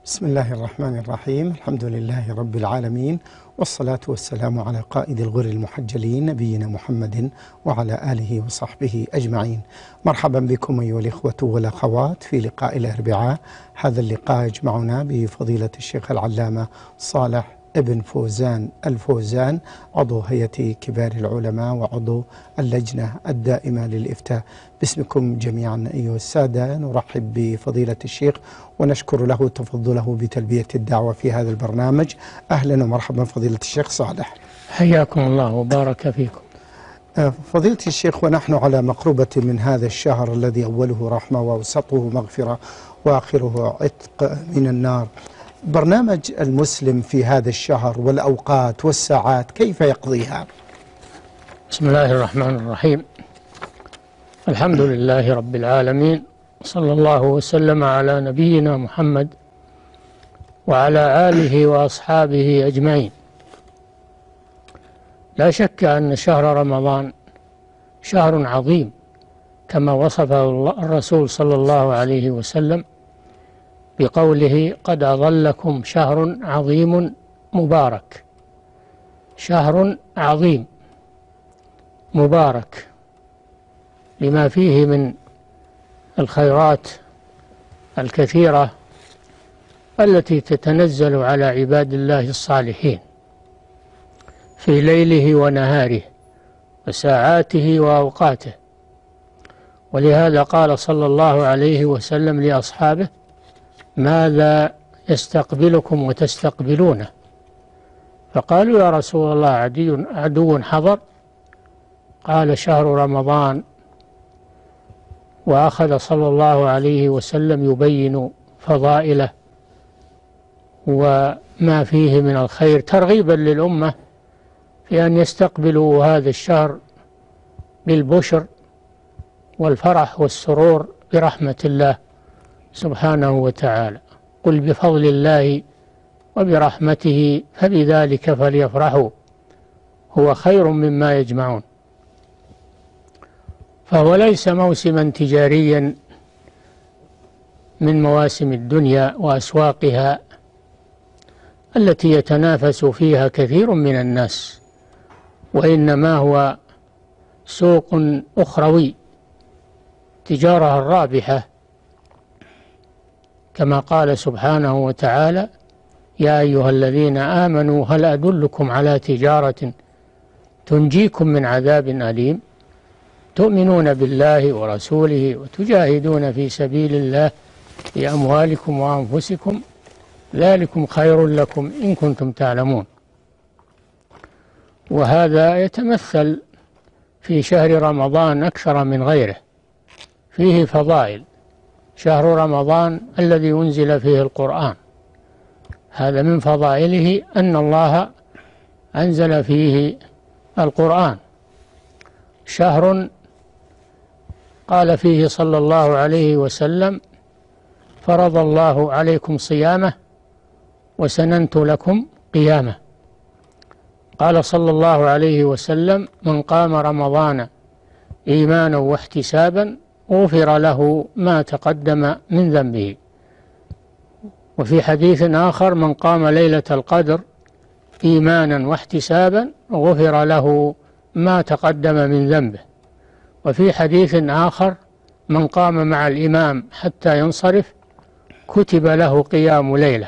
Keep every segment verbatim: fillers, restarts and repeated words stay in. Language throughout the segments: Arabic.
بسم الله الرحمن الرحيم. الحمد لله رب العالمين، والصلاة والسلام على قائد الغر المحجلين نبينا محمد وعلى آله وصحبه أجمعين. مرحبا بكم أيها الإخوة والأخوات في لقاء الأربعاء. هذا اللقاء يجمعنا بفضيلة الشيخ العلامة صالح ابن فوزان الفوزان، عضو هيئة كبار العلماء وعضو اللجنة الدائمة للإفتاء. باسمكم جميعا أيها السادة نرحب بفضيلة الشيخ ونشكر له تفضله بتلبية الدعوة في هذا البرنامج. أهلا ومرحبا فضيلة الشيخ صالح. حياكم الله وبارك فيكم. فضيلة الشيخ، ونحن على مقربة من هذا الشهر الذي أوله رحمة وأوسطه مغفرة وآخره عتق من النار، برنامج المسلم في هذا الشهر والأوقات والساعات كيف يقضيها؟ بسم الله الرحمن الرحيم. الحمد لله رب العالمين، صلى الله وسلم على نبينا محمد وعلى آله وأصحابه أجمعين. لا شك أن شهر رمضان شهر عظيم كما وصفه الرسول صلى الله عليه وسلم بقوله: قد أظلكم شهر عظيم مبارك. شهر عظيم مبارك لما فيه من الخيرات الكثيرة التي تتنزل على عباد الله الصالحين في ليله ونهاره وساعاته وأوقاته. ولهذا قال صلى الله عليه وسلم لأصحابه: ماذا يستقبلكم وتستقبلونه؟ فقالوا: يا رسول الله عدو, عدو حضر. قال: شهر رمضان. وأخذ صلى الله عليه وسلم يبين فضائله وما فيه من الخير ترغيبا للأمة في أن يستقبلوا هذا الشهر بالبشر والفرح والسرور برحمة الله سبحانه وتعالى. قل بفضل الله وبرحمته فبذلك فليفرحوا هو خير مما يجمعون. فهو ليس موسما تجاريا من مواسم الدنيا وأسواقها التي يتنافس فيها كثير من الناس، وإنما هو سوق أخروي، تجارة الرابحة، كما قال سبحانه وتعالى: يا أيها الذين آمنوا هل أدلكم على تجارة تنجيكم من عذاب أليم تؤمنون بالله ورسوله وتجاهدون في سبيل الله بأموالكم وأنفسكم ذلكم خير لكم إن كنتم تعلمون. وهذا يتمثل في شهر رمضان أكثر من غيره، فيه فضائل. شهر رمضان الذي أنزل فيه القرآن، هذا من فضائله أن الله أنزل فيه القرآن. شهر قال فيه صلى الله عليه وسلم: فرض الله عليكم صيامه وسننت لكم قيامه. قال صلى الله عليه وسلم: من قام رمضان إيمانا واحتسابا غفر له ما تقدم من ذنبه. وفي حديث آخر: من قام ليلة القدر إيمانا واحتسابا غفر له ما تقدم من ذنبه. وفي حديث آخر: من قام مع الإمام حتى ينصرف كتب له قيام ليلة.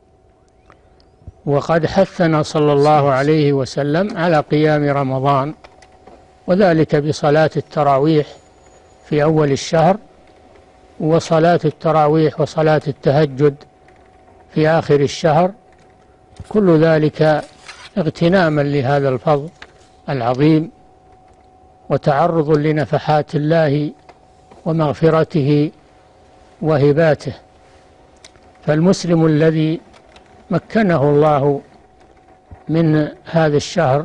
وقد حثنا صلى الله عليه وسلم على قيام رمضان، وذلك بصلاة التراويح في أول الشهر، وصلاة التراويح وصلاة التهجد في آخر الشهر، كل ذلك اغتناما لهذا الفضل العظيم وتعرض لنفحات الله ومغفرته وهباته. فالمسلم الذي مكنه الله من هذا الشهر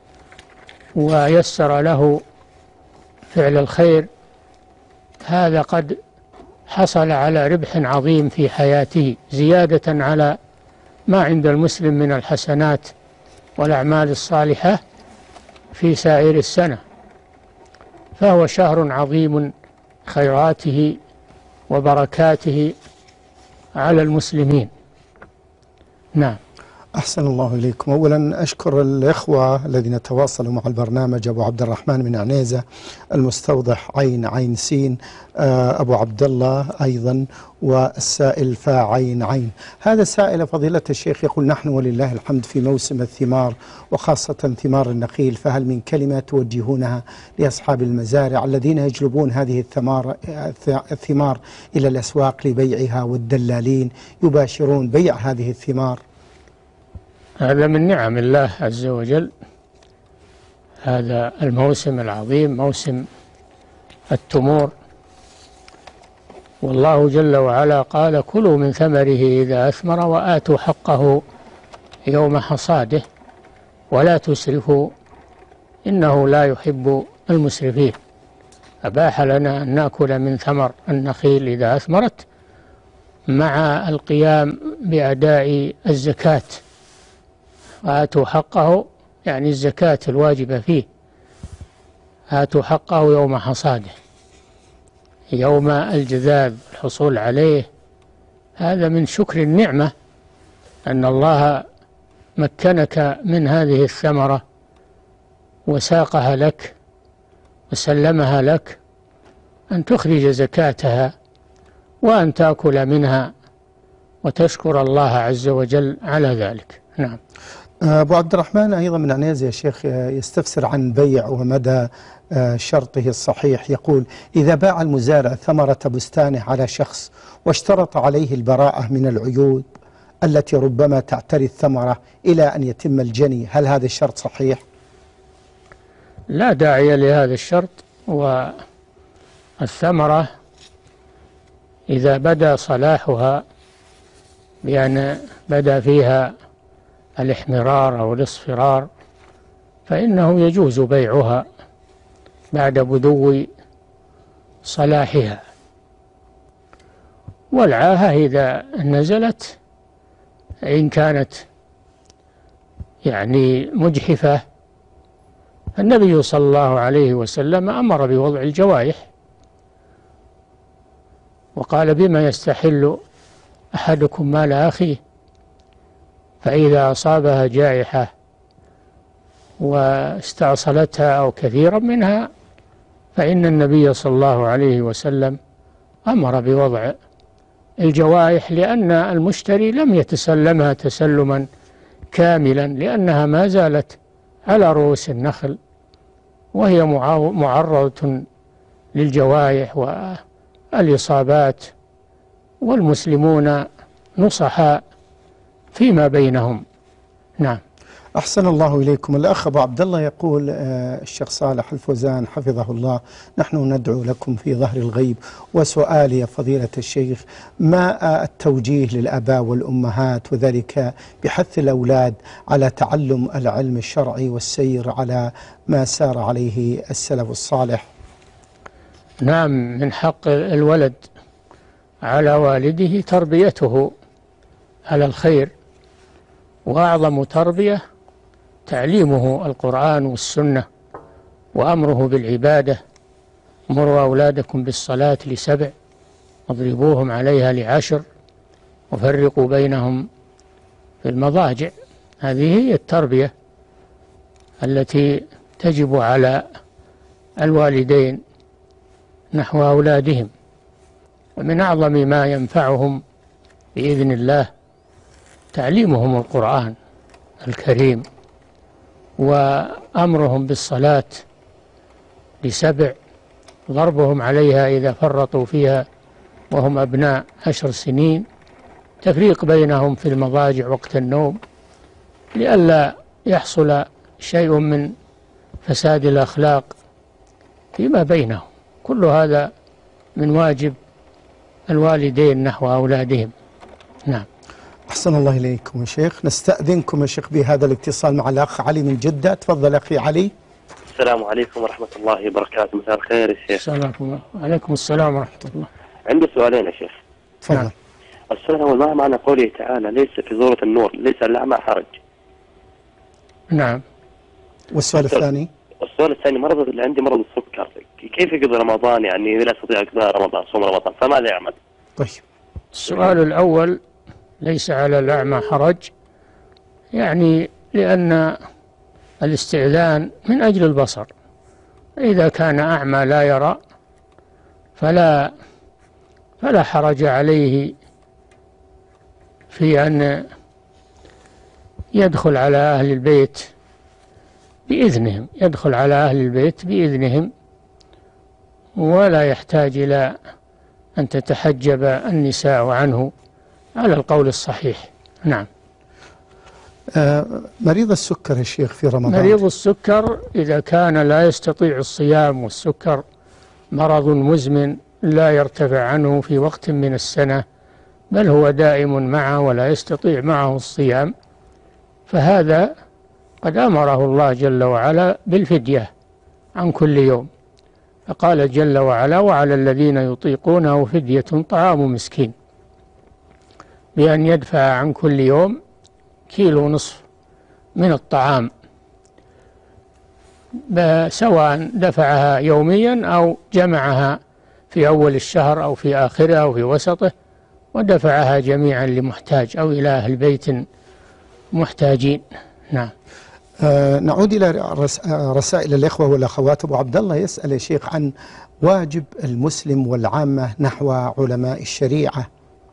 ويسر له فعل الخير، هذا قد حصل على ربح عظيم في حياته، زيادة على ما عند المسلم من الحسنات والأعمال الصالحة في سائر السنة. فهو شهر عظيم خيراته وبركاته على المسلمين. نعم. أحسن الله إليكم. أولا أشكر الإخوة الذين تواصلوا مع البرنامج، أبو عبد الرحمن من عنيزة، المستوضح عين عين سين، أبو عبد الله أيضا، والسائل فا عين عين. هذا سائل فضيلة الشيخ يقول: نحن ولله الحمد في موسم الثمار وخاصة ثمار النخيل، فهل من كلمة توجهونها لأصحاب المزارع الذين يجلبون هذه الثمار الثمار إلى الأسواق لبيعها والدلالين يباشرون بيع هذه الثمار؟ هذا من نعم الله عز وجل، هذا الموسم العظيم موسم التمور، والله جل وعلا قال: كلوا من ثمره إذا أثمر وآتوا حقه يوم حصاده ولا تسرفوا إنه لا يحب المسرفين. أباح لنا أن نأكل من ثمر النخيل إذا أثمرت مع القيام بأداء الزكاة، وآتوا حقه يعني الزكاة الواجبة فيه، آتوا حقه يوم حصاده، يوم الجذاذ الحصول عليه. هذا من شكر النعمة أن الله مكنك من هذه الثمرة وساقها لك وسلمها لك، أن تخرج زكاتها وأن تأكل منها وتشكر الله عز وجل على ذلك. نعم. أبو عبد الرحمن أيضا من عنيزة يا شيخ يستفسر عن بيع ومدى شرطه الصحيح. يقول: إذا باع المزارع ثمرة بستانه على شخص واشترط عليه البراءة من العيوب التي ربما تعتري الثمرة إلى أن يتم الجني، هل هذا الشرط صحيح؟ لا داعي لهذا الشرط، والثمرة إذا بدا صلاحها بأن بدا فيها الاحمرار أو الاصفرار فإنه يجوز بيعها بعد بدو صلاحها، والعاهة إذا نزلت إن كانت يعني مجحفة، النبي صلى الله عليه وسلم أمر بوضع الجوائح وقال: بما يستحل أحدكم مال أخيه، فإذا أصابها جائحة واستأصلتها أو كثيرا منها فإن النبي صلى الله عليه وسلم أمر بوضع الجوائح، لأن المشتري لم يتسلمها تسلما كاملا، لأنها ما زالت على رؤوس النخل وهي معرضة للجوائح والإصابات، والمسلمون نصحاء فيما بينهم. نعم. أحسن الله إليكم. الأخ أبو عبد الله يقول: آه الشيخ صالح الفوزان حفظه الله، نحن ندعو لكم في ظهر الغيب، وسؤالي يا فضيلة الشيخ: ما التوجيه للآباء والأمهات وذلك بحث الأولاد على تعلم العلم الشرعي والسير على ما سار عليه السلف الصالح؟ نعم، من حق الولد على والده تربيته على الخير، وأعظم تربية تعليمه القرآن والسنة وأمره بالعبادة. مروا أولادكم بالصلاة لسبع واضربوهم عليها لعشر وفرقوا بينهم في المضاجع. هذه هي التربية التي تجب على الوالدين نحو أولادهم، ومن أعظم ما ينفعهم بإذن الله تعليمهم القرآن الكريم وأمرهم بالصلاة لسبع، ضربهم عليها إذا فرطوا فيها وهم أبناء عشر سنين، تفريق بينهم في المضاجع وقت النوم لئلا يحصل شيء من فساد الأخلاق فيما بينهم. كل هذا من واجب الوالدين نحو أولادهم. نعم. أحسن الله إليكم يا شيخ. نستأذنكم يا شيخ بهذا الاتصال مع الأخ علي من جدة. تفضل أخي علي. السلام عليكم ورحمة الله وبركاته. مساء الخير يا شيخ. السلام عليكم. السلام ورحمة الله. عندي سؤالين يا شيخ. تفضل. نعم. السؤال الأول: ما معنى قوله تعالى ليس في سورة النور ليس الأعمى حرج؟ نعم. والسؤال الثاني؟ السؤال الثاني: مرض اللي عندي مرض السكر، كيف يقضي رمضان؟ يعني لا يستطيع قضاء رمضان، صوم رمضان، فماذا يعمل؟ طيب. السؤال الأول: ليس على الأعمى حرج، يعني لأن الاستئذان من أجل البصر، إذا كان أعمى لا يرى فلا فلا حرج عليه في أن يدخل على أهل البيت بإذنهم يدخل على أهل البيت بإذنهم، ولا يحتاج إلى أن تتحجب النساء عنه على القول الصحيح. نعم. آه مريض السكر يا شيخ في رمضان، مريض السكر إذا كان لا يستطيع الصيام، والسكر مرض مزمن لا يرتفع عنه في وقت من السنة بل هو دائم معه ولا يستطيع معه الصيام، فهذا قد أمره الله جل وعلا بالفدية عن كل يوم، فقال جل وعلا: وعلى الذين يطيقونه فدية طعام مسكين، بأن يدفع عن كل يوم كيلو نصف من الطعام، سواء دفعها يوميا أو جمعها في أول الشهر أو في آخره أو في وسطه، ودفعها جميعا لمحتاج أو إلى أهل بيت محتاجين. نعم. آه نعود إلى رسائل الإخوة والأخوات. أبو عبد الله يسأل يا شيخ عن واجب المسلم والعامة نحو علماء الشريعة.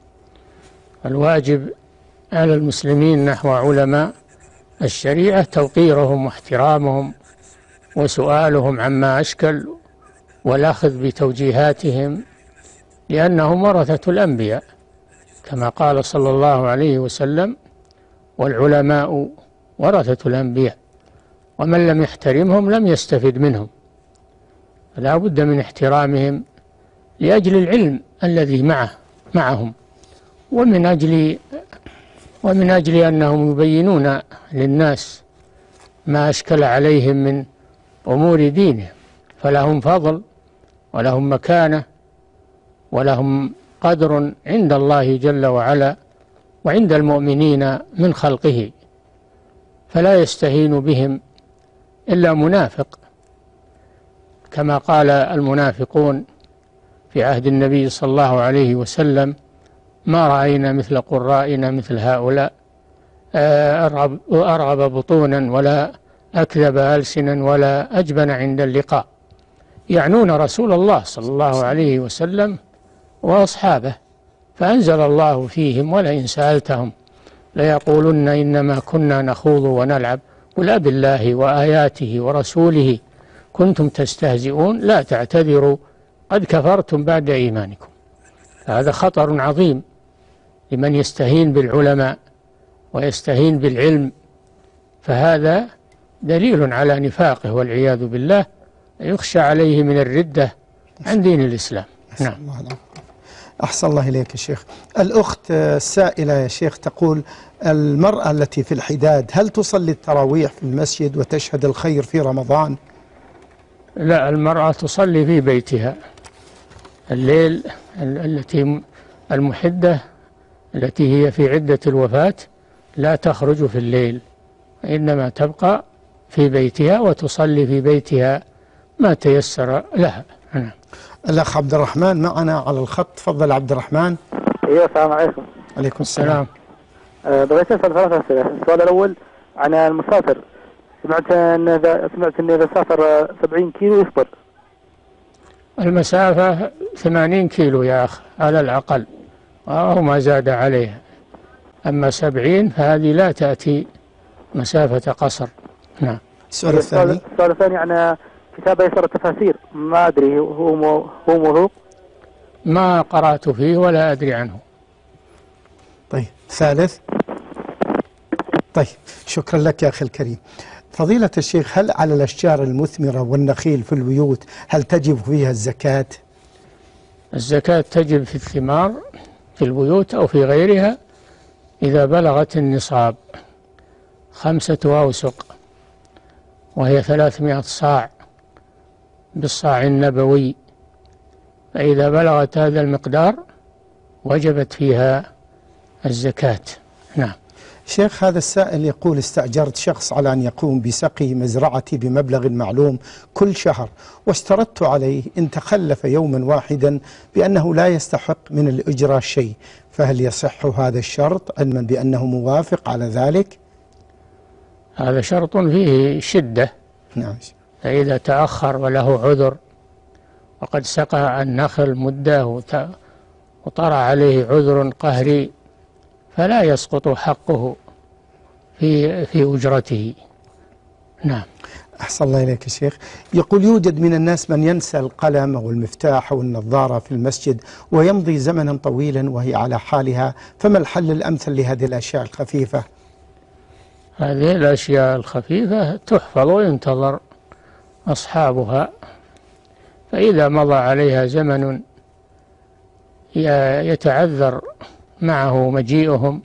الواجب على المسلمين نحو علماء الشريعة توقيرهم واحترامهم وسؤالهم عما أشكل والأخذ بتوجيهاتهم، لأنهم ورثة الأنبياء كما قال صلى الله عليه وسلم: والعلماء ورثة الأنبياء، ومن لم يحترمهم لم يستفد منهم. فلا بد من احترامهم لأجل العلم الذي معه معهم، ومن أجل ومن أجل أنهم يبينون للناس ما أشكل عليهم من أمور دينهم، فلهم فضل ولهم مكانة ولهم قدر عند الله جل وعلا وعند المؤمنين من خلقه، فلا يستهين بهم إلا منافق، كما قال المنافقون في عهد النبي صلى الله عليه وسلم: ما رأينا مثل قرائنا مثل هؤلاء، أرغب, أرغب بطونا ولا أكذب ألسنا ولا أجبن عند اللقاء، يعنون رسول الله صلى الله عليه وسلم وأصحابه، فأنزل الله فيهم: ولئن سألتهم ليقولن إنما كنا نخوض ونلعب قل أب الله وآياته ورسوله كنتم تستهزئون لا تعتذروا قد كفرتم بعد إيمانكم. هذا خطر عظيم لمن يستهين بالعلماء ويستهين بالعلم، فهذا دليل على نفاقه والعياذ بالله، يخشى عليه من الردة عن دين الإسلام. نعم. أحسن الله إليك يا شيخ. الأخت السائلة يا شيخ تقول: المرأة التي في الحداد هل تصلي التراويح في المسجد وتشهد الخير في رمضان؟ لا، المرأة تصلي في بيتها الليل، التي المحدة التي هي في عدة الوفاة لا تخرج في الليل، إنما تبقى في بيتها وتصلي في بيتها ما تيسر لها. نعم. الأخ عبد الرحمن معنا على الخط. تفضل عبد الرحمن. ايوه، السلام عليكم. عليكم السلام. أه بغيت اسال ثلاث اسئله. السؤال الاول عن المسافر، سمعت ان اذا سمعت ان اذا سافر سبعين كيلو يفطر. المسافه ثمانين كيلو يا اخ على الاقل، وهو ما زاد عليها، اما سبعين فهذه لا تاتي مسافه قصر. نعم. السؤال الثاني السؤال الثاني عن كتاب أيسر التفاسير، ما أدري هو مو هو موثوق؟ ما قرأت فيه ولا أدري عنه. طيب. ثالث. طيب، شكرا لك يا أخي الكريم. فضيلة الشيخ، هل على الأشجار المثمرة والنخيل في البيوت هل تجب فيها الزكاة؟ الزكاة تجب في الثمار في البيوت أو في غيرها إذا بلغت النصاب خمسة أوسق، وهي ثلاثمائة صاع بالصاع النبوي، فإذا بلغت هذا المقدار وجبت فيها الزكاة. نعم. شيخ، هذا السائل يقول: استأجرت شخص على أن يقوم بسقي مزرعتي بمبلغ معلوم كل شهر، واشترطت عليه إن تخلف يوما واحدا بأنه لا يستحق من الإجرة شيء، فهل يصح هذا الشرط علما بأنه موافق على ذلك؟ هذا شرط فيه شدة. نعم. فإذا تأخر وله عذر وقد سقى النخل مدة وطرأ عليه عذر قهري فلا يسقط حقه في في أجرته. نعم. أحسن الله إليك يا شيخ. يقول يوجد من الناس من ينسى القلم أو المفتاح أو النظارة في المسجد ويمضي زمنا طويلا وهي على حالها، فما الحل الأمثل لهذه الأشياء الخفيفة؟ هذه الأشياء الخفيفة تحفظ وينتظر أصحابها، فإذا مضى عليها زمن يتعذر معه مجيئهم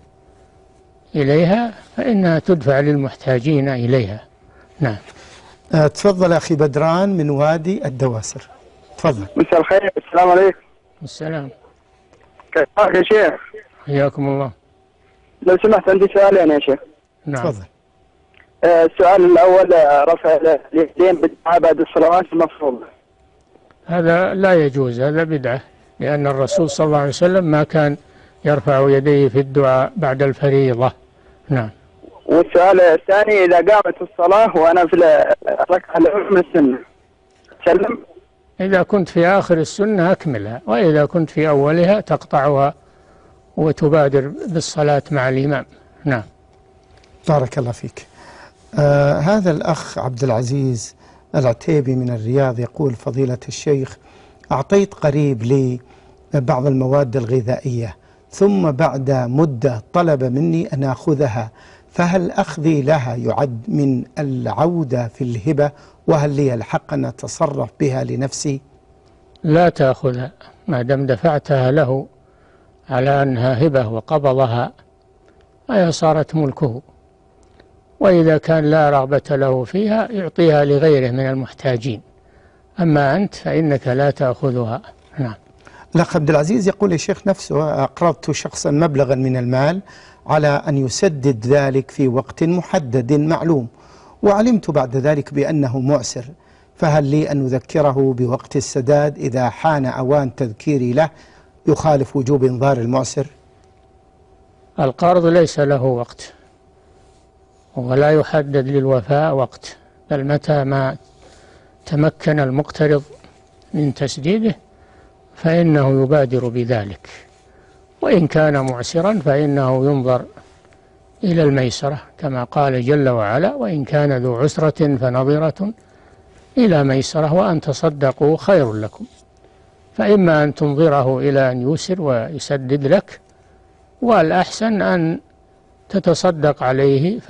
إليها فإنها تدفع للمحتاجين إليها. نعم. أه تفضل أخي بدران من وادي الدواسر، تفضل. مساء الخير. السلام عليكم. السلام. كيفك يا شيخ؟ حياكم الله. لو سمحت عندي سؤالين يا شيخ. نعم. تفضل. آه السؤال الأول رفع اليدين بالدعاء بعد الصلوات المفروضة. هذا لا يجوز، هذا بدعة، لأن الرسول صلى الله عليه وسلم ما كان يرفع يديه في الدعاء بعد الفريضة. نعم. والسؤال الثاني إذا قامت الصلاة وأنا في الركعة الأولى من السنة سلم؟ إذا كنت في آخر السنة أكملها، وإذا كنت في أولها تقطعها وتبادر بالصلاة مع الإمام. نعم. بارك الله فيك. آه هذا الأخ عبد العزيز العتيبي من الرياض يقول فضيلة الشيخ أعطيت قريب لي بعض المواد الغذائية ثم بعد مدة طلب مني أن أخذها، فهل أخذي لها يعد من العودة في الهبة، وهل لي الحق أن أتصرف بها لنفسي؟ لا تأخذها ما دام دفعتها له على أنها هبة وقبضها فهي صارت ملكه، وإذا كان لا رغبة له فيها يعطيها لغيره من المحتاجين، أما أنت فإنك لا تأخذها. نعم. الأخ عبد العزيز يقول يا شيخ نفسه أقرضت شخصا مبلغا من المال على أن يسدد ذلك في وقت محدد معلوم، وعلمت بعد ذلك بأنه معسر، فهل لي أن أذكره بوقت السداد إذا حان أوان تذكيري له يخالف وجوب إنظار المعسر؟ القرض ليس له وقت ولا يحدد للوفاء وقت، بل متى ما تمكن المقترض من تسديده فإنه يبادر بذلك، وإن كان معسرا فإنه ينظر إلى الميسرة كما قال جل وعلا وإن كان ذو عسرة فنظرة إلى ميسرة وأن تصدقوا خير لكم، فإما أن تنظره إلى أن يسر ويسدد لك، والأحسن أن تتصدق عليه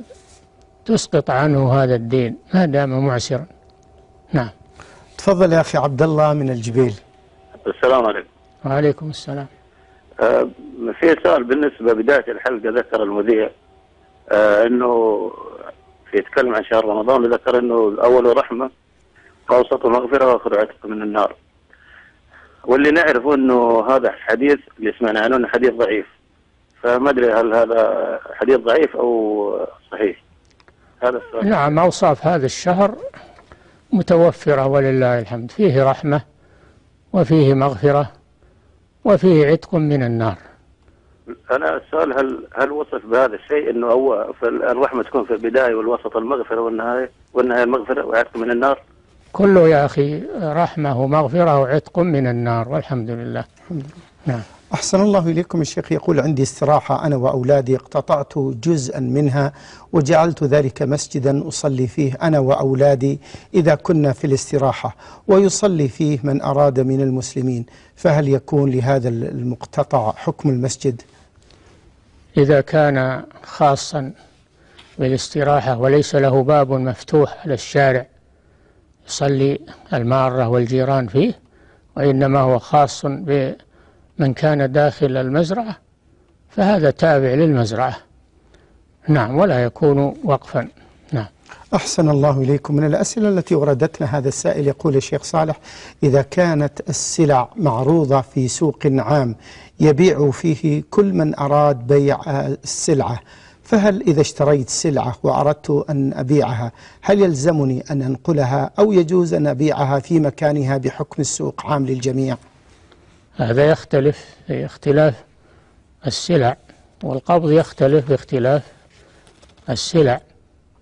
فتسقط عنه هذا الدين ما دام معسرا. نعم. تفضل يا أخي عبد الله من الجبيل. السلام عليكم. وعليكم السلام. آه في سؤال بالنسبة بداية الحلقة ذكر المذيع آه أنه في يتكلم عن شهر رمضان وذكر أنه أول رحمة وأوسط مغفرة وآخر عتق من النار، واللي نعرفه أنه هذا حديث اللي سمعنا عنه أنه حديث ضعيف، فما أدري هل هذا حديث ضعيف أو صحيح؟ هذا السؤال. نعم، أوصاف هذا الشهر متوفرة ولله الحمد، فيه رحمة وفيه مغفرة وفيه عتق من النار. أنا السؤال هل هل وصف بهذا الشيء أنه هو الرحمة تكون في البداية والوسط المغفرة والنهاية والنهاية المغفرة وعتق من النار؟ كله يا أخي رحمة ومغفرة وعتق من النار والحمد لله. الحمد لله. نعم. أحسن الله إليكم. الشيخ يقول عندي استراحة أنا وأولادي اقتطعت جزءا منها وجعلت ذلك مسجدا أصلي فيه أنا وأولادي إذا كنا في الاستراحة، ويصلي فيه من أراد من المسلمين، فهل يكون لهذا المقتطع حكم المسجد؟ إذا كان خاصا بالاستراحة وليس له باب مفتوح على الشارع يصلي المارة والجيران فيه، وإنما هو خاص بمن كان داخل المزرعة فهذا تابع للمزرعة. نعم، ولا يكون وقفا. نعم. أحسن الله إليكم. من الأسئلة التي وردتنا هذا السائل يقول الشيخ صالح إذا كانت السلع معروضة في سوق عام يبيع فيه كل من أراد بيع السلعة، فهل إذا اشتريت سلعة وأردت أن أبيعها هل يلزمني أن أنقلها أو يجوز أن أبيعها في مكانها بحكم السوق عام للجميع؟ هذا يختلف في اختلاف السلع، والقبض يختلف باختلاف السلع،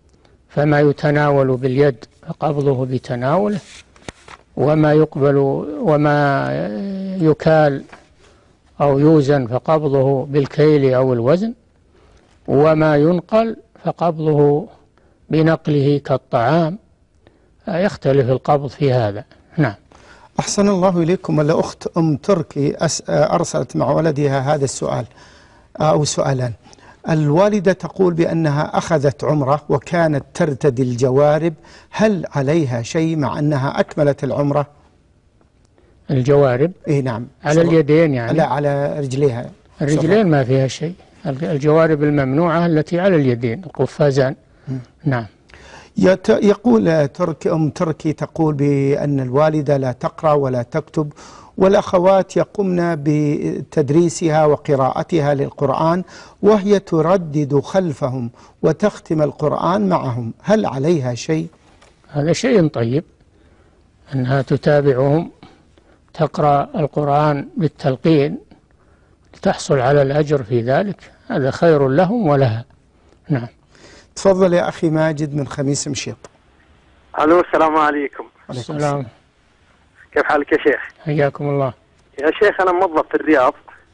فما يتناول باليد فقبضه بتناوله، وما يقبل وما يكال أو يوزن فقبضه بالكيل أو الوزن، وما ينقل فقبضه بنقله كالطعام، يختلف القبض في هذا. نعم. أحسن الله إليكم. الأخت أم تركي أرسلت مع ولدها هذا السؤال أو سؤالان. الوالدة تقول بأنها أخذت عمرة وكانت ترتدي الجوارب، هل عليها شيء مع أنها أكملت العمرة؟ الجوارب؟ إيه نعم. على اليدين يعني؟ لا، على رجليها. الرجلين ما فيها شيء، الجوارب الممنوعة التي على اليدين القفازان. نعم. يقول تركي أم تركي تقول بأن الوالدة لا تقرأ ولا تكتب، والأخوات يقمن بتدريسها وقراءتها للقرآن، وهي تردد خلفهم وتختم القرآن معهم، هل عليها شيء؟ هذا شيء طيب أنها تتابعهم، تقرأ القرآن بالتلقين لتحصل على الأجر في ذلك، هذا خير لهم ولها. نعم. تفضل يا أخي ماجد من خميس مشيط. ألو، السلام عليكم. السلام. كيف حالك يا شيخ؟ حياكم الله. يا شيخ أنا موظف في الرياض،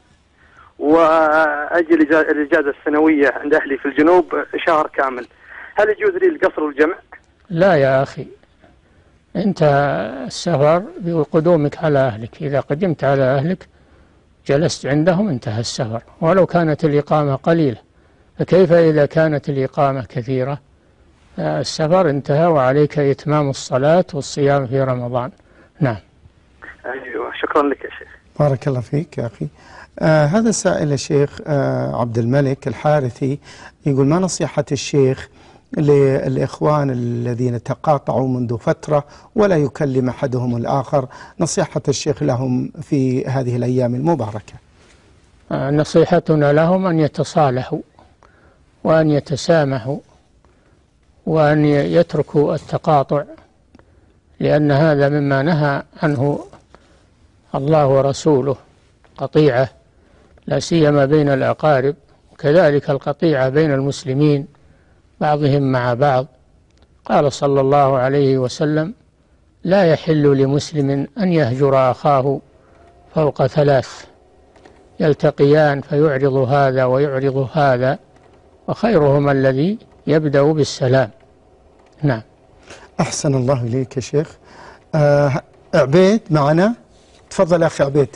وأجي الإجازة السنوية عند أهلي في الجنوب شهر كامل، هل يجوز لي القصر والجمع؟ لا يا أخي، أنت السفر بقدومك على أهلك، إذا قدمت على أهلك جلست عندهم انتهى السفر، ولو كانت الإقامة قليلة، فكيف إذا كانت الإقامة كثيرة؟ السفر انتهى وعليك إتمام الصلاة والصيام في رمضان. نعم. أيوة، شكرا لك يا شيخ. بارك الله فيك يا أخي. آه هذا سائل الشيخ آه عبد الملك الحارثي يقول: ما نصيحة الشيخ للإخوان الذين تقاطعوا منذ فترة ولا يكلم أحدهم الآخر، نصيحة الشيخ لهم في هذه الأيام المباركة؟ آه نصيحتنا لهم أن يتصالحوا وأن يتسامحوا وأن يتركوا التقاطع، لأن هذا مما نهى عنه الله ورسوله، قطيعة لا سيما بين الأقارب، وكذلك القطيعة بين المسلمين بعضهم مع بعض. قال صلى الله عليه وسلم: لا يحل لمسلم أن يهجر أخاه فوق ثلاث، يلتقيان فيعرض هذا ويعرض هذا، وخيرهما الذي يبدأ بالسلام. نعم. أحسن الله إليك يا شيخ. آه عبيد معنا، تفضل يا أخي عبيد.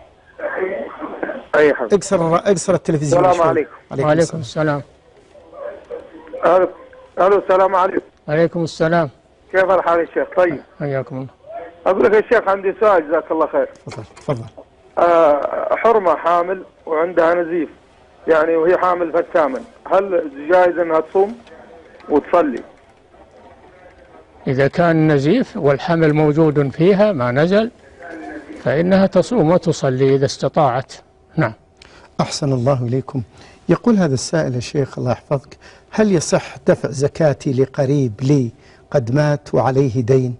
أي حاجة. اكسر اكسر التلفزيون. السلام عليكم. وعليكم السلام. ألو، ألو، السلام عليكم. وعليكم السلام. كيف الحال يا شيخ؟ طيب. حياكم الله. أقول لك يا شيخ عندي سؤال، جزاك الله خير. تفضل تفضل. آه حرمة حامل وعندها نزيف، يعني وهي حامل في الثامن، هل جائز أنها تصوم وتصلي؟ إذا كان نزيف والحمل موجود فيها ما نزل فإنها تصوم وتصلي إذا استطاعت. نعم. أحسن الله إليكم. يقول هذا السائل يا شيخ الله يحفظك: هل يصح دفع زكاتي لقريب لي قد مات وعليه دين؟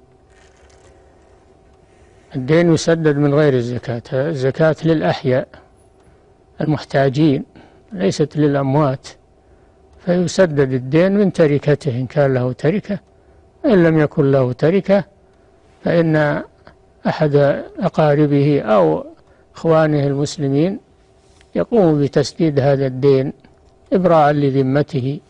الدين يسدد من غير الزكاة، الزكاة للأحياء المحتاجين ليست للأموات، فيسدد الدين من تركته إن كان له تركة، إن لم يكن له تركة فإن أحد أقاربه أو إخوانه المسلمين يقوم بتسديد هذا الدين إبراء لذمته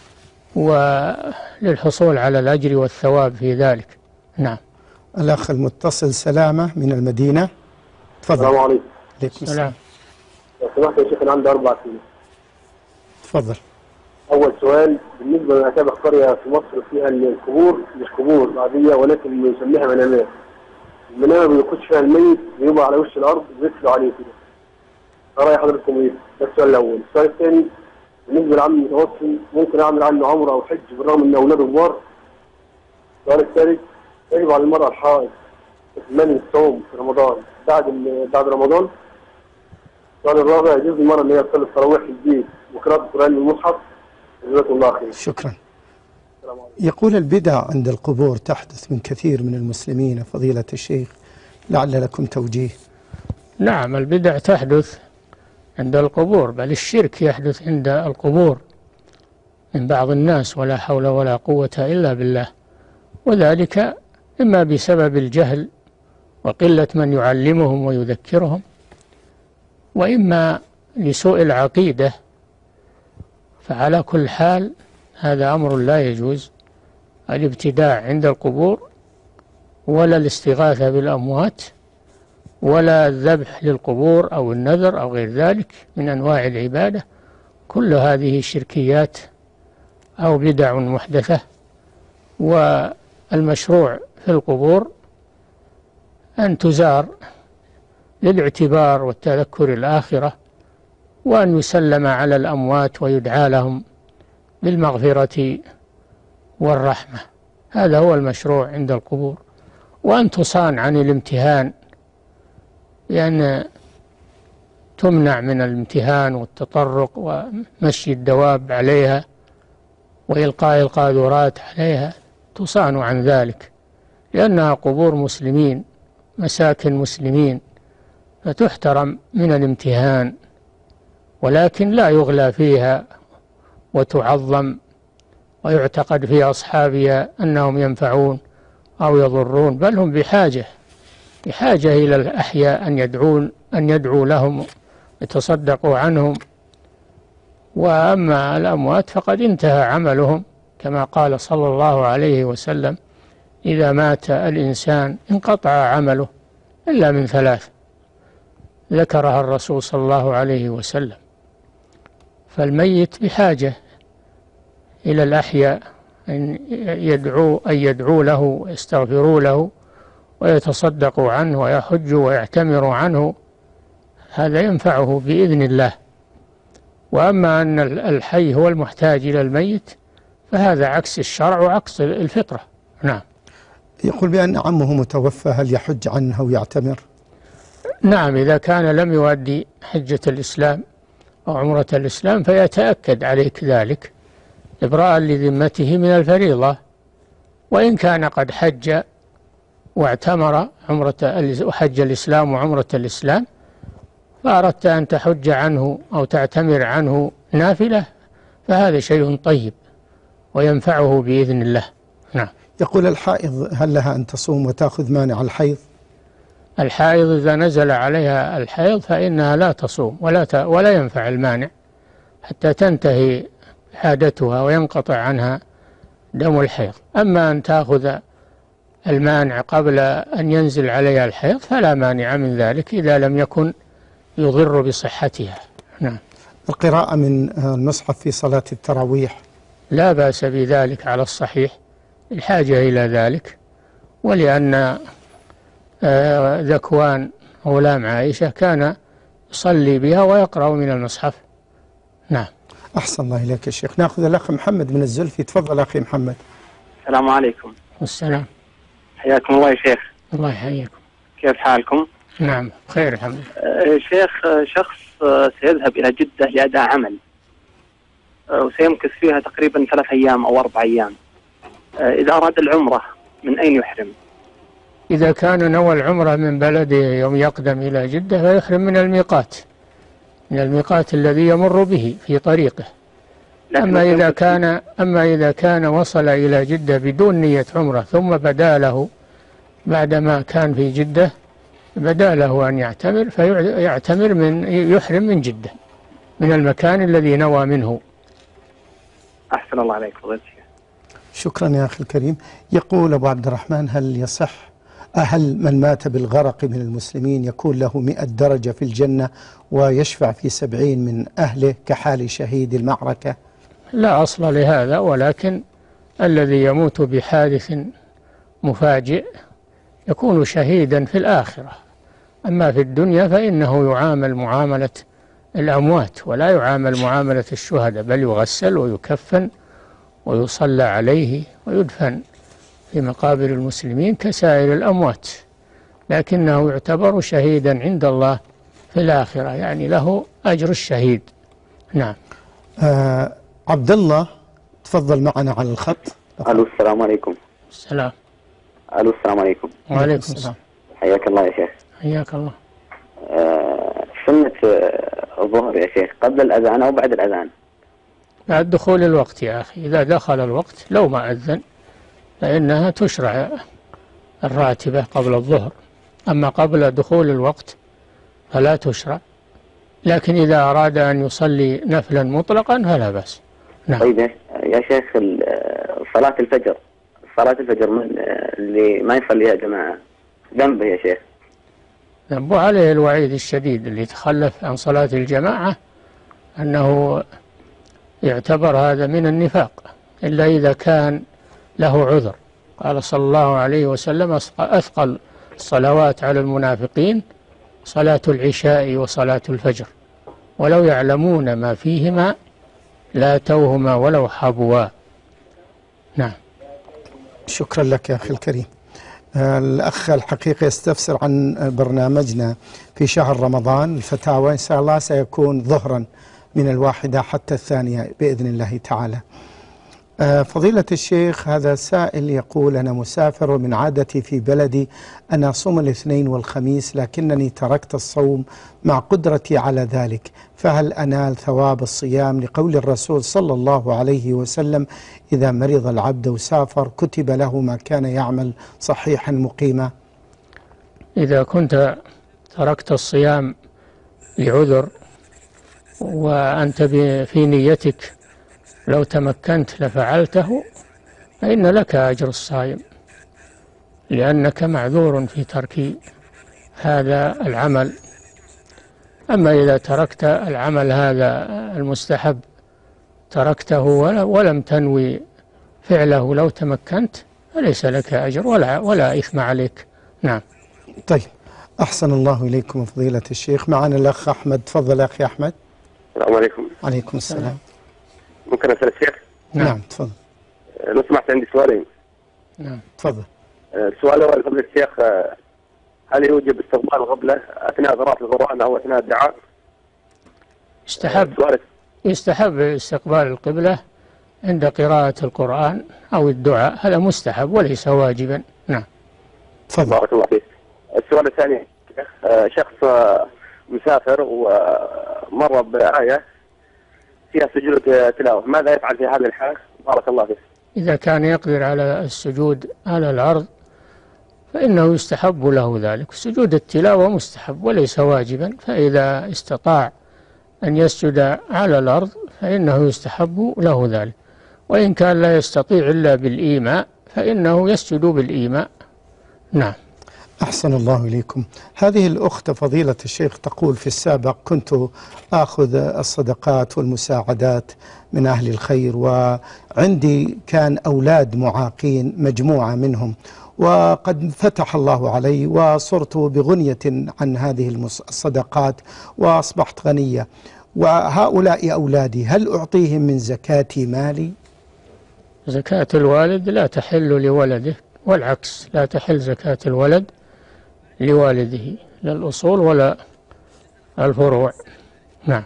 وللحصول على الأجر والثواب في ذلك. نعم. الأخ المتصل سلامة من المدينة، تفضل. السلام عليكم. عليكم السلام. لو سمحت يا شيخ، أنا عندي أربع سنين. تفضل. أول سؤال: بالنسبة لأتابع قرية في مصر فيها القبور مش قبور عادية ولكن بنسميها منامات. المنامة بيخش فيها الميت بيبقى على وش الأرض بيسلوا عليه كده. رأي حضرتكم إيه؟ ده السؤال الأول. السؤال الثاني: بالنسبة لعمي المتوفي ممكن أعمل عنه عمرة أو حج بالرغم إن أولاده كبار؟ السؤال الثالث: يجب على المرأة الحائض إتمام الصوم في رمضان بعد بعد رمضان؟ السؤال الرابع: يجوز المرأة إن هي تصلي التراويح في البيت وقراءة القرآن من المصحف؟ جزاكم الله خير. شكرا. يقول: البدع عند القبور تحدث من كثير من المسلمين فضيلة الشيخ، لعل لكم توجيه. نعم، البدع تحدث عند القبور، بل الشرك يحدث عند القبور، من بعض الناس، ولا حول ولا قوة إلا بالله، وذلك إما بسبب الجهل وقلة من يعلمهم ويذكرهم، وإما لسوء العقيدة. فعلى كل حال هذا أمر لا يجوز، الابتداع عند القبور ولا الاستغاثة بالأموات ولا الذبح للقبور أو النذر أو غير ذلك من أنواع العبادة، كل هذه شركيات أو بدع محدثة. والمشروع في القبور أن تزار للاعتبار والتذكر الآخرة، وأن يسلم على الأموات ويدعى لهم بالمغفرة والرحمة، هذا هو المشروع عند القبور. وأن تصان عن الامتهان، لأن تمنع من الامتهان والتطرق ومشي الدواب عليها وإلقاء القاذورات عليها، تصان عن ذلك، لأنها قبور مسلمين، مساكن مسلمين، فتحترم من الامتهان، ولكن لا يغلى فيها وتعظم ويعتقد في أصحابها أنهم ينفعون أو يضرون، بل هم بحاجة بحاجة إلى الأحياء أن يدعون أن يدعوا لهم يتصدقوا عنهم. وأما الأموات فقد انتهى عملهم، كما قال صلى الله عليه وسلم: إذا مات الإنسان انقطع عمله إلا من ثلاث، ذكرها الرسول صلى الله عليه وسلم. فالميت بحاجة إلى الأحياء أن يدعوا أن يدعوا له ويستغفروا له ويتصدقوا عنه ويحجوا ويعتمروا عنه، هذا ينفعه بإذن الله. وأما أن الحي هو المحتاج إلى الميت فهذا عكس الشرع وعكس الفطرة. نعم. يقول بأن عمه متوفى، هل يحج عنه ويعتمر؟ نعم، إذا كان لم يؤدي حجة الإسلام أو عمرة الإسلام فيتأكد عليك ذلك إبراء لذمته من الفريضة. وإن كان قد حج واعتمر عمرة وحج الإسلام وعمرة الإسلام، فأردت أن تحج عنه أو تعتمر عنه نافلة، فهذا شيء طيب وينفعه بإذن الله. نعم. يقول الحائض هل لها أن تصوم وتأخذ مانع الحيض؟ الحائض إذا نزل عليها الحيض فإنها لا تصوم ولا ت... ولا ينفع المانع حتى تنتهي حادتها وينقطع عنها دم الحيض. أما أن تأخذ المانع قبل أن ينزل عليها الحيض فلا مانع من ذلك إذا لم يكن يضر بصحتها. نعم. القراءة من المصحف في صلاة التراويح لا بأس بذلك على الصحيح، الحاجة إلى ذلك، ولأن ذكوان غلام عائشة كان يصلي بها ويقرأ من المصحف. نعم. أحسن الله إليك يا شيخ. نأخذ الأخ محمد من الزلفي. تفضل أخي محمد. السلام عليكم. والسلام. حياكم الله يا شيخ. الله يحييكم. كيف حالكم؟ نعم خير الحمد لله. أه شيخ، شخص سيذهب إلى جدة لأداء عمل أه وسيمكث فيها تقريبا ثلاث أيام أو أربع أيام، أه إذا أراد العمرة من أين يحرم؟ إذا كان نوى العمرة من بلده يوم يقدم إلى جدة فيحرم من الميقات من الميقات الذي يمر به في طريقه. أما إذا كان أما إذا كان وصل إلى جدة بدون نية عمرة ثم بدا له بعدما كان في جدة بدا له أن يعتمر فيعتمر من يحرم من جدة من المكان الذي نوى منه. أحسن الله عليك فضيلة الشيخ. شكرا يا أخي الكريم. يقول أبو عبد الرحمن هل يصح هل من مات بالغرق من المسلمين يكون له مئة درجة في الجنة ويشفع في سبعين من أهله كحال شهيد المعركة؟ لا أصل لهذا، ولكن الذي يموت بحادث مفاجئ يكون شهيدا في الآخرة. أما في الدنيا فإنه يعامل معاملة الأموات ولا يعامل معاملة الشهداء، بل يغسل ويكفن ويصلى عليه ويدفن في مقابر المسلمين كسائر الأموات، لكنه يعتبر شهيدا عند الله في الآخرة، يعني له أجر الشهيد. نعم. آه عبد الله تفضل معنا على الخط. ألو السلام عليكم. السلام. ألو السلام عليكم. وعليكم السلام. حياك الله يا شيخ. حياك الله. آه سنة الظهر يا شيخ قبل الأذان أو بعد الأذان؟ بعد دخول الوقت يا أخي، إذا دخل الوقت لو ما أذن فإنها تشرع الراتبة قبل الظهر، أما قبل دخول الوقت فلا تشرع، لكن إذا أراد أن يصلي نفلا مطلقا فلا بأس. نعم. طيب يا شيخ، صلاة الفجر صلاة الفجر من اللي ما يصليها جماعة ذنبه يا شيخ؟ ذنبه عليه الوعيد الشديد، اللي يتخلف عن صلاة الجماعة أنه يعتبر هذا من النفاق، إلا إذا كان له عذر. قال صلى الله عليه وسلم: أثقل الصلوات على المنافقين صلاة العشاء وصلاة الفجر، ولو يعلمون ما فيهما لاتوهما ولو حبوا. نعم. شكرا لك يا أخي الكريم. الأخ الحقيقة يستفسر عن برنامجنا في شهر رمضان الفتاوى، إن شاء الله سيكون ظهرا من الواحدة حتى الثانية بإذن الله تعالى. فضيلة الشيخ، هذا سائل يقول: أنا مسافر ومن عادتي في بلدي أن أصوم الاثنين والخميس، لكنني تركت الصوم مع قدرتي على ذلك، فهل أنال ثواب الصيام لقول الرسول صلى الله عليه وسلم: إذا مرض العبد وسافر كتب له ما كان يعمل صحيحا مقيما؟ إذا كنت تركت الصيام لعذر وأنت في نيتك لو تمكنت لفعلته فإن لك أجر الصائم، لأنك معذور في ترك هذا العمل. أما إذا تركت العمل هذا المستحب، تركته ولم تنوي فعله لو تمكنت، فليس لك أجر ولا ولا إثم عليك. نعم. طيب، أحسن الله إليكم فضيلة الشيخ. معنا الأخ أحمد. تفضل أخي أحمد. السلام عليكم. عليكم السلام. ممكن أسأل الشيخ؟ نعم تفضل. لو سمحت عندي سؤالين. نعم تفضل. السؤال الأول قبل الشيخ: هل يوجب استقبال القبلة أثناء قراءة القرآن أو أثناء الدعاء؟ يستحب يستحب استقبال القبلة عند قراءة القرآن أو الدعاء، هذا مستحب وليس واجبا. نعم. تفضل. بارك الله فيك. السؤال الثاني: شخص مسافر ومر بآية فيها سجود تلاوة، ماذا يفعل في هذه الحال؟ بارك الله فيك. إذا كان يقدر على السجود على الأرض فإنه يستحب له ذلك. سجود التلاوة مستحب وليس واجبا، فإذا استطاع أن يسجد على الأرض فإنه يستحب له ذلك، وإن كان لا يستطيع إلا بالإيماء فإنه يسجد بالإيماء. نعم. أحسن الله إليكم. هذه الأخت فضيلة الشيخ تقول: في السابق كنت آخذ الصدقات والمساعدات من أهل الخير، وعندي كان أولاد معاقين مجموعة منهم، وقد فتح الله علي وصرت بغنية عن هذه الصدقات وأصبحت غنية، وهؤلاء أولادي هل أعطيهم من زكاة مالي؟ زكاة الوالد لا تحل لولده، والعكس، لا تحل زكاة الولد لوالده، لا الأصول ولا الفروع. نعم.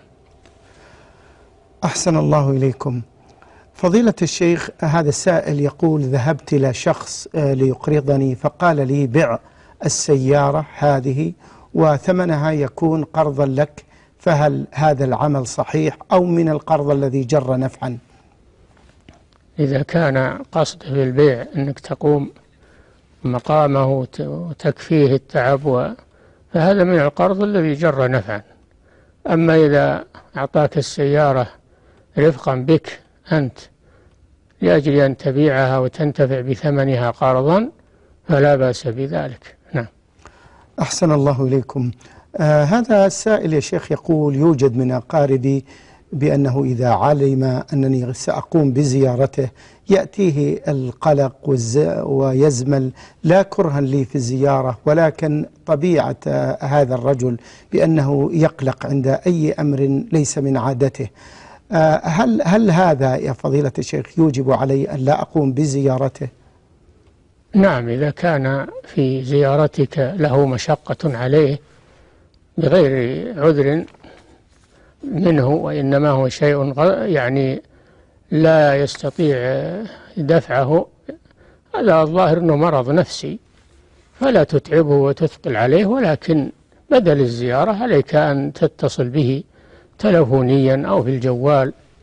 أحسن الله إليكم. فضيلة الشيخ، هذا السائل يقول: ذهبت إلى شخص ليقرضني فقال لي: بع السيارة هذه وثمنها يكون قرضا لك، فهل هذا العمل صحيح أو من القرض الذي جر نفعا؟ إذا كان قصد في البيع أنك تقوم مقامه وتكفيه التعب فهذا من القرض الذي جر نفعا. أما إذا أعطاك السيارة رفقا بك أنت لأجل أن تبيعها وتنتفع بثمنها قرضا فلا بأس بذلك. نعم. أحسن الله إليكم. آه هذا السائل يا شيخ يقول: يوجد من أقاربي بأنه إذا علم أنني سأقوم بزيارته يأتيه القلق ويزمل، لا كرها لي في الزيارة، ولكن طبيعة هذا الرجل بأنه يقلق عند أي أمر ليس من عادته. هل هل هذا يا فضيلة الشيخ يوجب علي أن لا أقوم بزيارته؟ نعم، إذا كان في زيارتك له مشقة عليه بغير عذر منه، وإنما هو شيء يعني لا يستطيع دفعه، هذا الظاهر أنه مرض نفسي، فلا تتعبه وتثقل عليه، ولكن بدل الزيارة عليك أن تتصل به تلفونيا أو في الجوال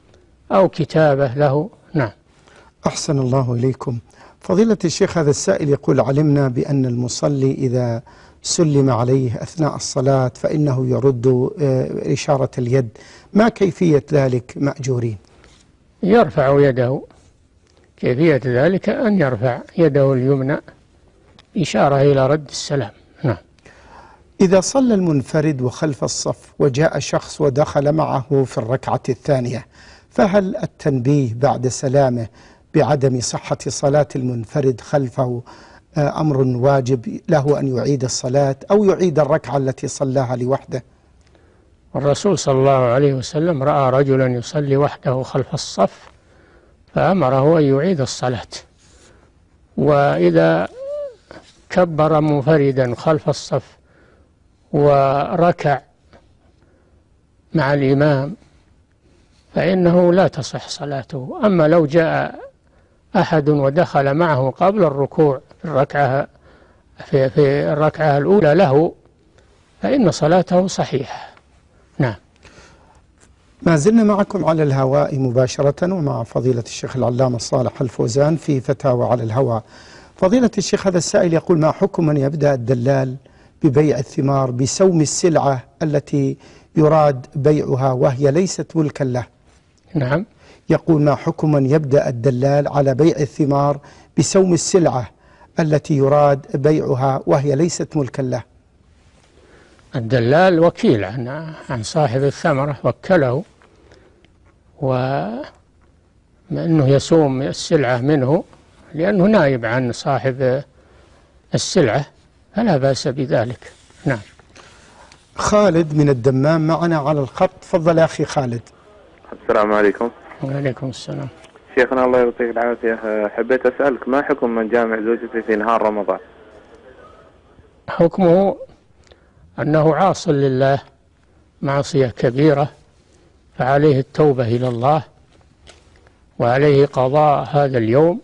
أو كتابة له. نعم. أحسن الله إليكم. فضيلة الشيخ، هذا السائل يقول: علمنا بأن المصلي إذا سلم عليه أثناء الصلاة فإنه يرد إشارة اليد، ما كيفية ذلك مأجورين؟ يرفع يده، كيفية ذلك أن يرفع يده اليمنى إشارة إلى رد السلام. نعم. إذا صلى المنفرد وخلف الصف وجاء شخص ودخل معه في الركعة الثانية، فهل التنبيه بعد سلامه بعدم صحة صلاة المنفرد خلفه أمر واجب له أن يعيد الصلاة أو يعيد الركعة التي صلاها لوحده؟ الرسول صلى الله عليه وسلم رأى رجلا يصلي وحده خلف الصف فأمره أن يعيد الصلاة. وإذا كبر منفردا خلف الصف وركع مع الإمام فإنه لا تصح صلاته. أما لو جاء أحد ودخل معه قبل الركوع في الركعة في, في الركعة الأولى له فإن صلاته صحيحة. نعم. ما زلنا معكم على الهواء مباشرة ومع فضيلة الشيخ العلامة صالح الفوزان في فتاوى على الهواء. فضيلة الشيخ، هذا السائل يقول: ما حكم من يبدأ الدلال ببيع الثمار بسوم السلعة التي يراد بيعها وهي ليست ملكا له؟ نعم. يقول: ما حكم من يبدأ الدلال على بيع الثمار بسوم السلعة التي يراد بيعها وهي ليست ملكا له؟ الدلال وكيل عن عن صاحب الثمرة، وكله، وأنه يسوم السلعة منه لأنه نائب عن صاحب السلعة فلا بأس بذلك. نعم. خالد من الدمام معنا على الخط. تفضل يا أخي خالد. السلام عليكم. وعليكم السلام. شيخنا الله يعطيك العافية، حبيت أسألك ما حكم من جامع زوجته في نهار رمضان؟ حكمه أنه عاص لله معصية كبيرة فعليه التوبة إلى الله، وعليه قضاء هذا اليوم،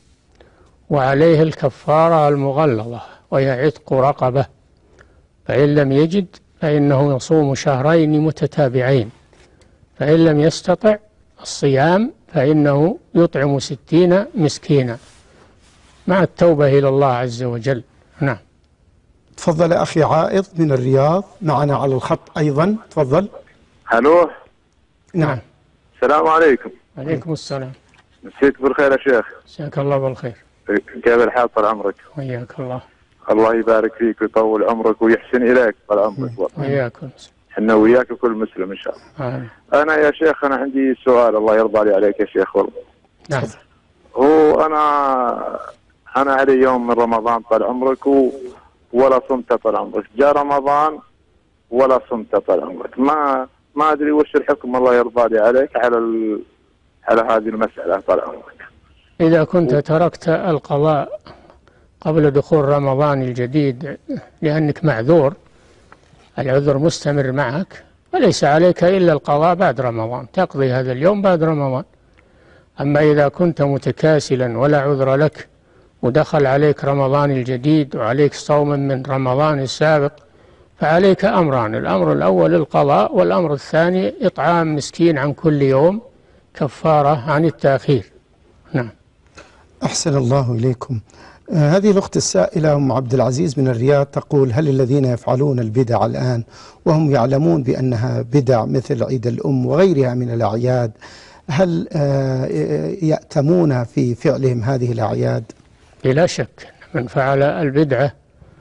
وعليه الكفارة المغلظة وهي عتق رقبة، فإن لم يجد فإنه يصوم شهرين متتابعين، فإن لم يستطع الصيام فإنه يطعم ستين مسكينا مع التوبة إلى الله عز وجل. نعم. تفضل أخي عائض من الرياض معنا على الخط أيضا. تفضل. هلو. نعم. السلام عليكم. عليكم السلام. مسيك بالخير يا شيخ. مساك الله بالخير. كيف الحال طال عمرك؟ وياك الله. الله يبارك فيك ويطول عمرك ويحسن إليك طال عمرك. وياكم. احنا وياك وكل مسلم إن شاء الله. آمين. أنا يا شيخ أنا عندي سؤال الله يرضى لي عليك يا شيخ والله. نعم. هو أنا أنا علي يوم من رمضان طال عمرك و... ولا صمت طال عمرك، جاء رمضان ولا صمت طال عمرك، ما ما أدري وش الحكم الله يرضى لي عليك على ال... على هذه المسألة طال عمرك. إذا كنت تركت القضاء قبل دخول رمضان الجديد لأنك معذور، العذر مستمر معك، وليس عليك إلا القضاء بعد رمضان، تقضي هذا اليوم بعد رمضان. أما إذا كنت متكاسلا ولا عذر لك ودخل عليك رمضان الجديد وعليك صوم من رمضان السابق فعليك أمران: الأمر الأول القضاء، والأمر الثاني إطعام مسكين عن كل يوم كفارة عن التأخير. نعم. أحسن الله إليكم. آه هذه الأخت السائلة أم عبد العزيز من الرياض تقول: هل الذين يفعلون البدع الآن وهم يعلمون بأنها بدع مثل عيد الأم وغيرها من الأعياد، هل آه يأتمون في فعلهم هذه الأعياد؟ بلا شك من فعل البدعة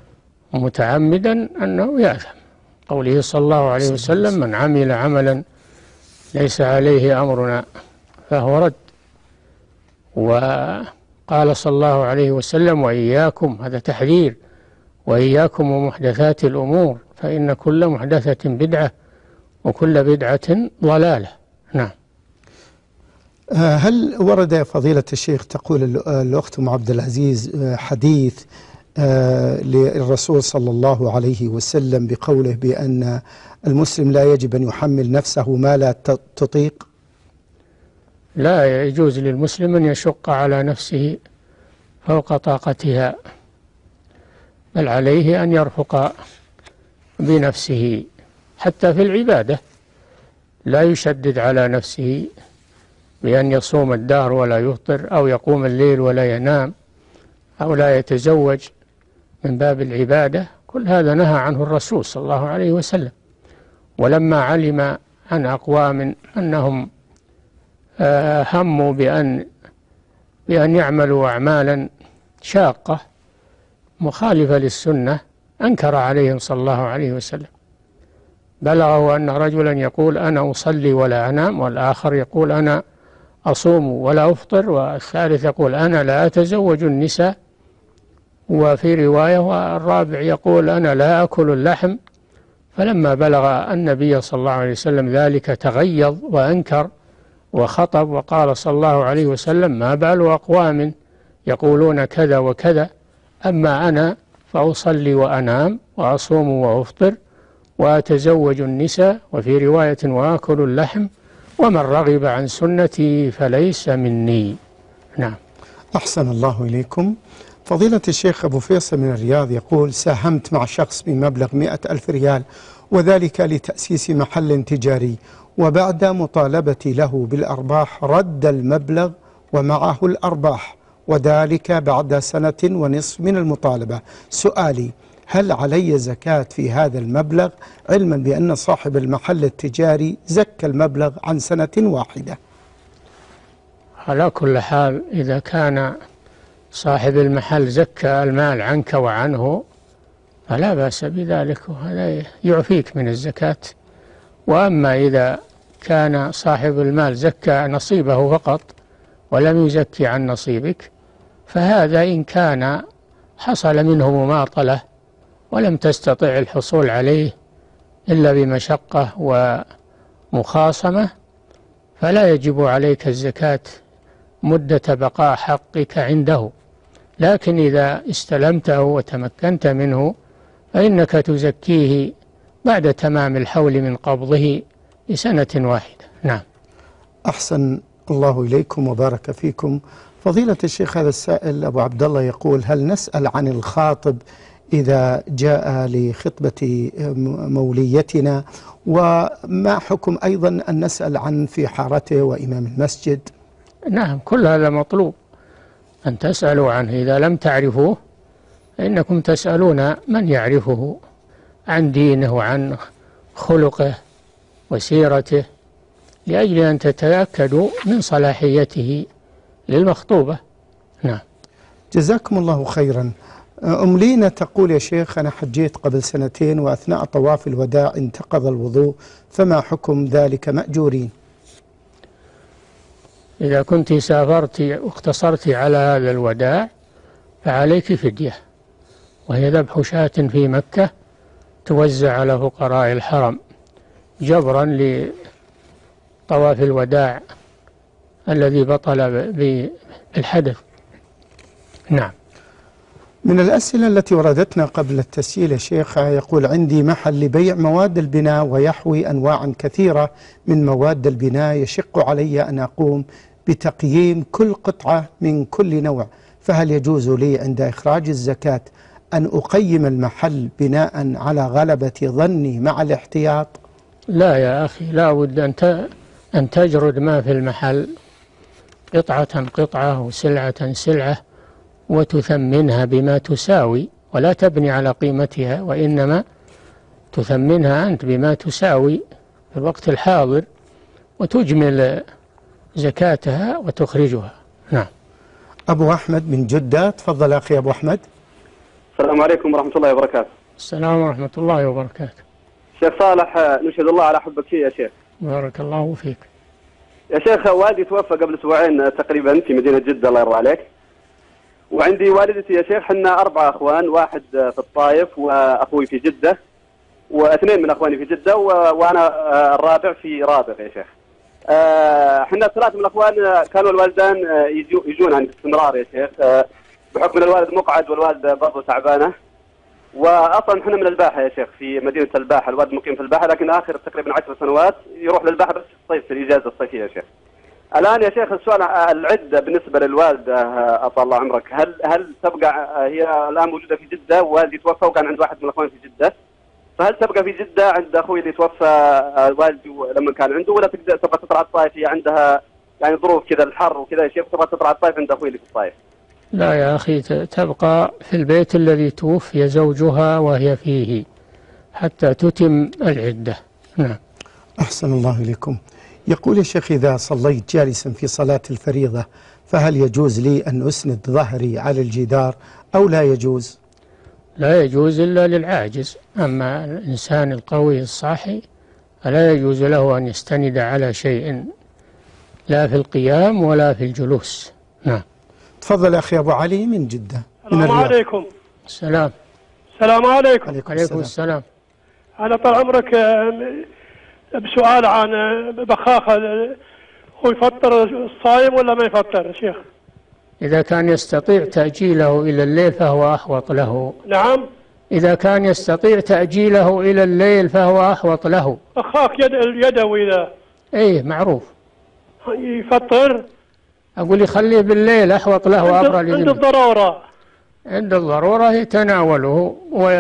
متعمدا أنه يأثم، قوله صلى الله عليه وسلم: من عمل عملا ليس عليه أمرنا فهو رد. وقال صلى الله عليه وسلم: وإياكم، هذا تحذير، وإياكم ومحدثات الأمور فإن كل محدثة بدعة وكل بدعة ضلالة. نعم. هل ورد يا فضيلة الشيخ تقول الأخت أم عبد العزيز حديث للرسول صلى الله عليه وسلم بقوله بأن المسلم لا يجب أن يحمل نفسه ما لا تطيق؟ لا يجوز للمسلم أن يشق على نفسه فوق طاقتها، بل عليه أن يرفق بنفسه حتى في العبادة، لا يشدد على نفسه بأن يصوم الدهر ولا يفطر، أو يقوم الليل ولا ينام، أو لا يتزوج من باب العبادة، كل هذا نهى عنه الرسول صلى الله عليه وسلم. ولما علم عن أقوام أنهم هموا بأن بأن يعملوا أعمالا شاقة مخالفة للسنة أنكر عليهم صلى الله عليه وسلم. بلغه أن رجلا يقول أنا أصلي ولا أنام، والآخر يقول أنا أصوم ولا أفطر، والثالث يقول أنا لا أتزوج النساء، وفي رواية والرابع يقول أنا لا أكل اللحم. فلما بلغ النبي صلى الله عليه وسلم ذلك تغيظ وأنكر وخطب وقال صلى الله عليه وسلم ما بال أقوام يقولون كذا وكذا، أما أنا فأصلي وأنام وأصوم وأفطر وأتزوج النساء، وفي رواية وآكل اللحم، ومن رغب عن سنتي فليس مني. نعم. أحسن الله إليكم. فضيلة الشيخ أبو فيصل من الرياض يقول ساهمت مع شخص بمبلغ مئة ألف ريال، وذلك لتأسيس محل تجاري، وبعد مطالبتي له بالأرباح رد المبلغ ومعه الأرباح، وذلك بعد سنة ونصف من المطالبة. سؤالي هل علي زكاة في هذا المبلغ، علما بأن صاحب المحل التجاري زكى المبلغ عن سنة واحدة؟ على كل حال إذا كان صاحب المحل زكى المال عنك وعنه فلا بأس بذلك، وهذا يعفيك من الزكاة. وأما إذا كان صاحب المال زكى نصيبه فقط ولم يزكي عن نصيبك، فهذا إن كان حصل منه مماطلة ولم تستطع الحصول عليه إلا بمشقة ومخاصمة فلا يجب عليك الزكاة مدة بقاء حقك عنده. لكن إذا استلمته وتمكنت منه فإنك تزكيه بعد تمام الحول من قبضه بسنة واحدة. نعم. أحسن الله إليكم وبارك فيكم. فضيلة الشيخ هذا السائل أبو عبد الله يقول هل نسأل عن الخاطب إذا جاء لخطبة موليتنا، وما حكم أيضا أن نسأل عن في حارته وإمام المسجد؟ نعم، كل هذا مطلوب أن تسألوا عنه. إذا لم تعرفوه فإنكم تسألون من يعرفه عن دينه وعن خلقه وسيرته، لأجل أن تتأكدوا من صلاحيته للمخطوبة. نعم. جزاكم الله خيرا. أم لينا تقول يا شيخ أنا حجيت قبل سنتين وأثناء طواف الوداع انتقض الوضوء، فما حكم ذلك مأجورين؟ إذا كنت سافرت واقتصرت على هذا الوداع فعليك فدية، وهي ذبح شاة في مكة توزع على فقراء الحرم جبرا لطواف الوداع الذي بطل بالحدث. نعم. من الأسئلة التي وردتنا قبل التسجيل يا شيخ يقول عندي محل لبيع مواد البناء ويحوي أنواع كثيرة من مواد البناء، يشق علي أن أقوم بتقييم كل قطعة من كل نوع، فهل يجوز لي عند إخراج الزكاة أن أقيم المحل بناء على غلبة ظني مع الاحتياط؟ لا يا أخي، لا بد أن أن تجرد ما في المحل قطعة قطعة وسلعة سلعة وتثمنها بما تساوي، ولا تبني على قيمتها، وإنما تثمنها أنت بما تساوي في الوقت الحاضر وتجمل زكاتها وتخرجها. نعم. أبو أحمد من جدة، تفضل أخي أبو أحمد. السلام عليكم ورحمة الله وبركاته. السلام ورحمة الله وبركاته. شيخ صالح، نشهد الله على حبك فيه يا شيخ. بارك الله فيك. يا شيخ والدي توفى قبل أسبوعين تقريبا في مدينة جدة الله يرضى عليك، وعندي والدتي يا شيخ، حنا أربعة أخوان، واحد في الطائف وأخوي في جدة واثنين من أخواني في جدة وأنا الرابع في رابغ يا شيخ. حنا ثلاثة من الأخوان كانوا الوالدان يجون عن باستمرار يا شيخ، بحكم أن الوالد مقعد والوالدة برضه تعبانة، وأصلا حنا من الباحة يا شيخ في مدينة الباحة، الوالد مقيم في الباحة، لكن آخر تقريبا عشر سنوات يروح للباحة بس في الصيف في الإجازة الصيفية يا شيخ. الآن يا شيخ السؤال العدة بالنسبة للوالدة أطال الله عمرك، هل هل تبقى هي الآن موجودة في جدة، والدي توفى وكان عند واحد من الأخوان في جدة، فهل تبقى في جدة عند أخوي اللي توفى والدي لما كان عنده، ولا تقدر تبقى تطلع الطائف هي عندها يعني ظروف كذا الحر وكذا يا شيخ تبغى تطلع الطائف عند اخوي اللي في الطائف. لا يا أخي، تبقى في البيت الذي توفي زوجها وهي فيه حتى تتم العدة. نعم. أحسن الله إليكم. يقول يا شيخ: إذا صليت جالسا في صلاة الفريضة فهل يجوز لي أن أسند ظهري على الجدار أو لا يجوز؟ لا يجوز إلا للعاجز، أما الإنسان القوي الصاحي فلا يجوز له أن يستند على شيء لا في القيام ولا في الجلوس. نعم. تفضل أخي أبو علي من جدة. السلام عليكم. السلام. السلام عليكم. عليكم السلام. السلام. أنا طال عمرك بسؤال عن بخاخة، هو يفطر الصايم ولا ما يفطر يا شيخ؟ إذا كان يستطيع تأجيله إلى الليل فهو أحوط له. نعم. إذا كان يستطيع تأجيله إلى الليل فهو أحوط له. بخاخ يد اليدوي ذا. إيه معروف. يفطر. أقول يخليه بالليل أحوط له وأبرى لذنبه. عند الضرورة. عند الضرورة يتناوله،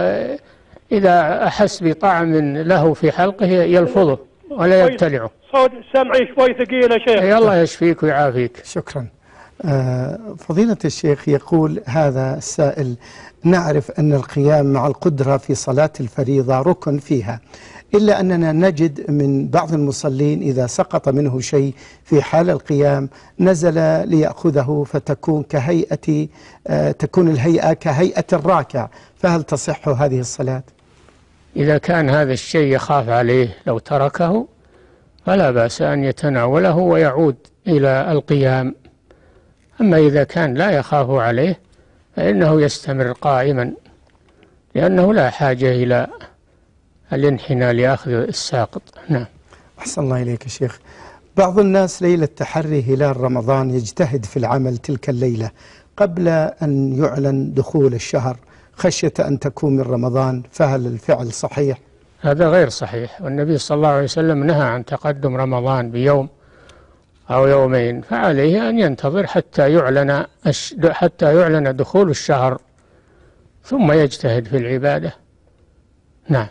وإذا أحس بطعم له في حلقه يلفظه ولا يبتلعه. صوت سمعي شوي ثقيل يا شيخ. الله يشفيك ويعافيك. شكرا. آه فضيلة الشيخ، يقول هذا السائل: نعرف أن القيام مع القدرة في صلاة الفريضة ركن فيها، إلا أننا نجد من بعض المصلين إذا سقط منه شيء في حال القيام نزل ليأخذه فتكون كهيئة آه تكون الهيئة كهيئة الراكع، فهل تصح هذه الصلاة؟ إذا كان هذا الشيء يخاف عليه لو تركه فلا بأس أن يتناوله ويعود إلى القيام. أما إذا كان لا يخاف عليه فإنه يستمر قائما، لأنه لا حاجة إلى الانحناء لأخذ الساقط. نعم. أحسن الله إليك يا شيخ. بعض الناس ليلة تحري هلال رمضان يجتهد في العمل تلك الليلة قبل أن يعلن دخول الشهر خشية أن تكون من رمضان، فهل الفعل صحيح؟ هذا غير صحيح، والنبي صلى الله عليه وسلم نهى عن تقدم رمضان بيوم أو يومين، فعليه أن ينتظر حتى يعلن حتى يعلن دخول الشهر ثم يجتهد في العبادة. نعم.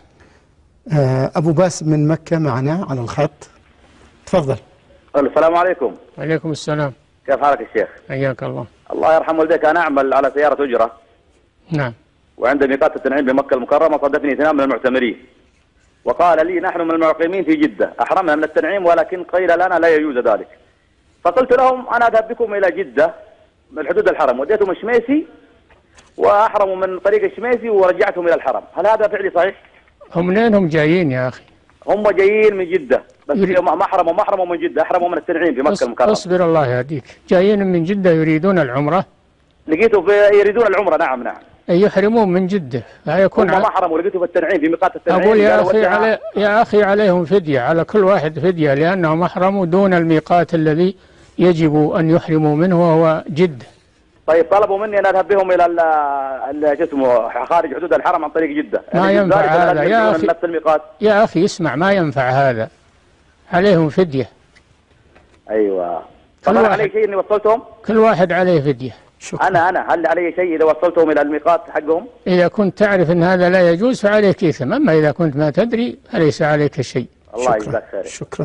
أبو باسم من مكة معنا على الخط، تفضل. السلام عليكم. وعليكم السلام. كيف حالك يا شيخ؟ حياك الله. الله يرحم والديك. أنا أعمل على سيارة أجرة. نعم. وعند ميقات التنعيم بمكة المكرمة صادفني اثنان من المعتمرين، وقال لي: نحن من المقيمين في جدة أحرمنا من التنعيم، ولكن قيل لنا لا يجوز ذلك. فقلت لهم: أنا أذهب بكم إلى جدة من حدود الحرم، وديتهم الشميسي وأحرموا من طريق الشميسي ورجعتهم إلى الحرم. هل هذا فعلي صحيح؟ هم منين هم جايين يا أخي؟ هم جايين من جدة، بس ما أحرموا ما أحرموا من جدة، أحرموا من التنعيم في مكة المكرمة. اصبر الله يهديك. جايين من جدة يريدون العمرة؟ لقيته في يريدون العمرة. نعم نعم. يحرمون من جدة فيكون هم ما حرموا، لقيته في التنعيم في ميقات التنعيم. أقول يا أخي علي يا أخي عليهم فدية، على كل واحد فدية، لأنهم أحرموا دون الميقات الذي يجب أن يحرموا منه وهو جدة. طيب طلبوا مني أن أذهب بهم إلى ال اسمه خارج حدود الحرم عن طريق جدة. ما يعني ينفع هذا يا أخي. نفس الميقات. يا أخي اسمع، ما ينفع هذا، عليهم فدية. أيوة. طبعا علي شيء إني وصلتهم؟ كل واحد عليه فدية. شكرا. أنا أنا هل علي شيء إذا وصلتهم إلى الميقات حقهم؟ إذا كنت تعرف أن هذا لا يجوز فعليك إثم، أما إذا كنت ما تدري فليس عليك شيء. الله يجزاك خير. شكرا.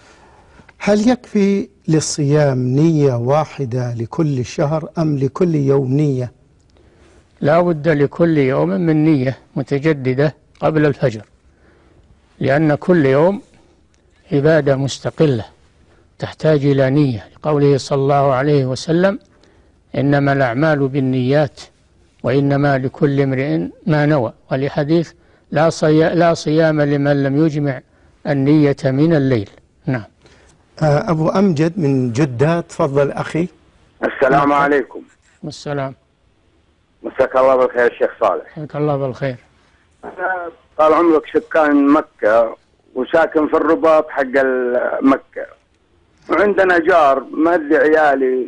هل يكفي للصيام نية واحدة لكل شهر أم لكل يوم نية؟ لا بد لكل يوم من نية متجددة قبل الفجر، لأن كل يوم عبادة مستقلة تحتاج إلى نية، لقوله صلى الله عليه وسلم: إنما الأعمال بالنيات وإنما لكل امرئ ما نوى، ولحديث لا, صي... لا صيام لمن لم يجمع النية من الليل. نعم. أبو أمجد من جدة، تفضل أخي. السلام عليكم. والسلام. مساك الله بالخير شيخ صالح. مساك الله بالخير. أنا طال عمرك سكان مكة وساكن في الرباط حق مكة، وعندنا جار مهدي عيالي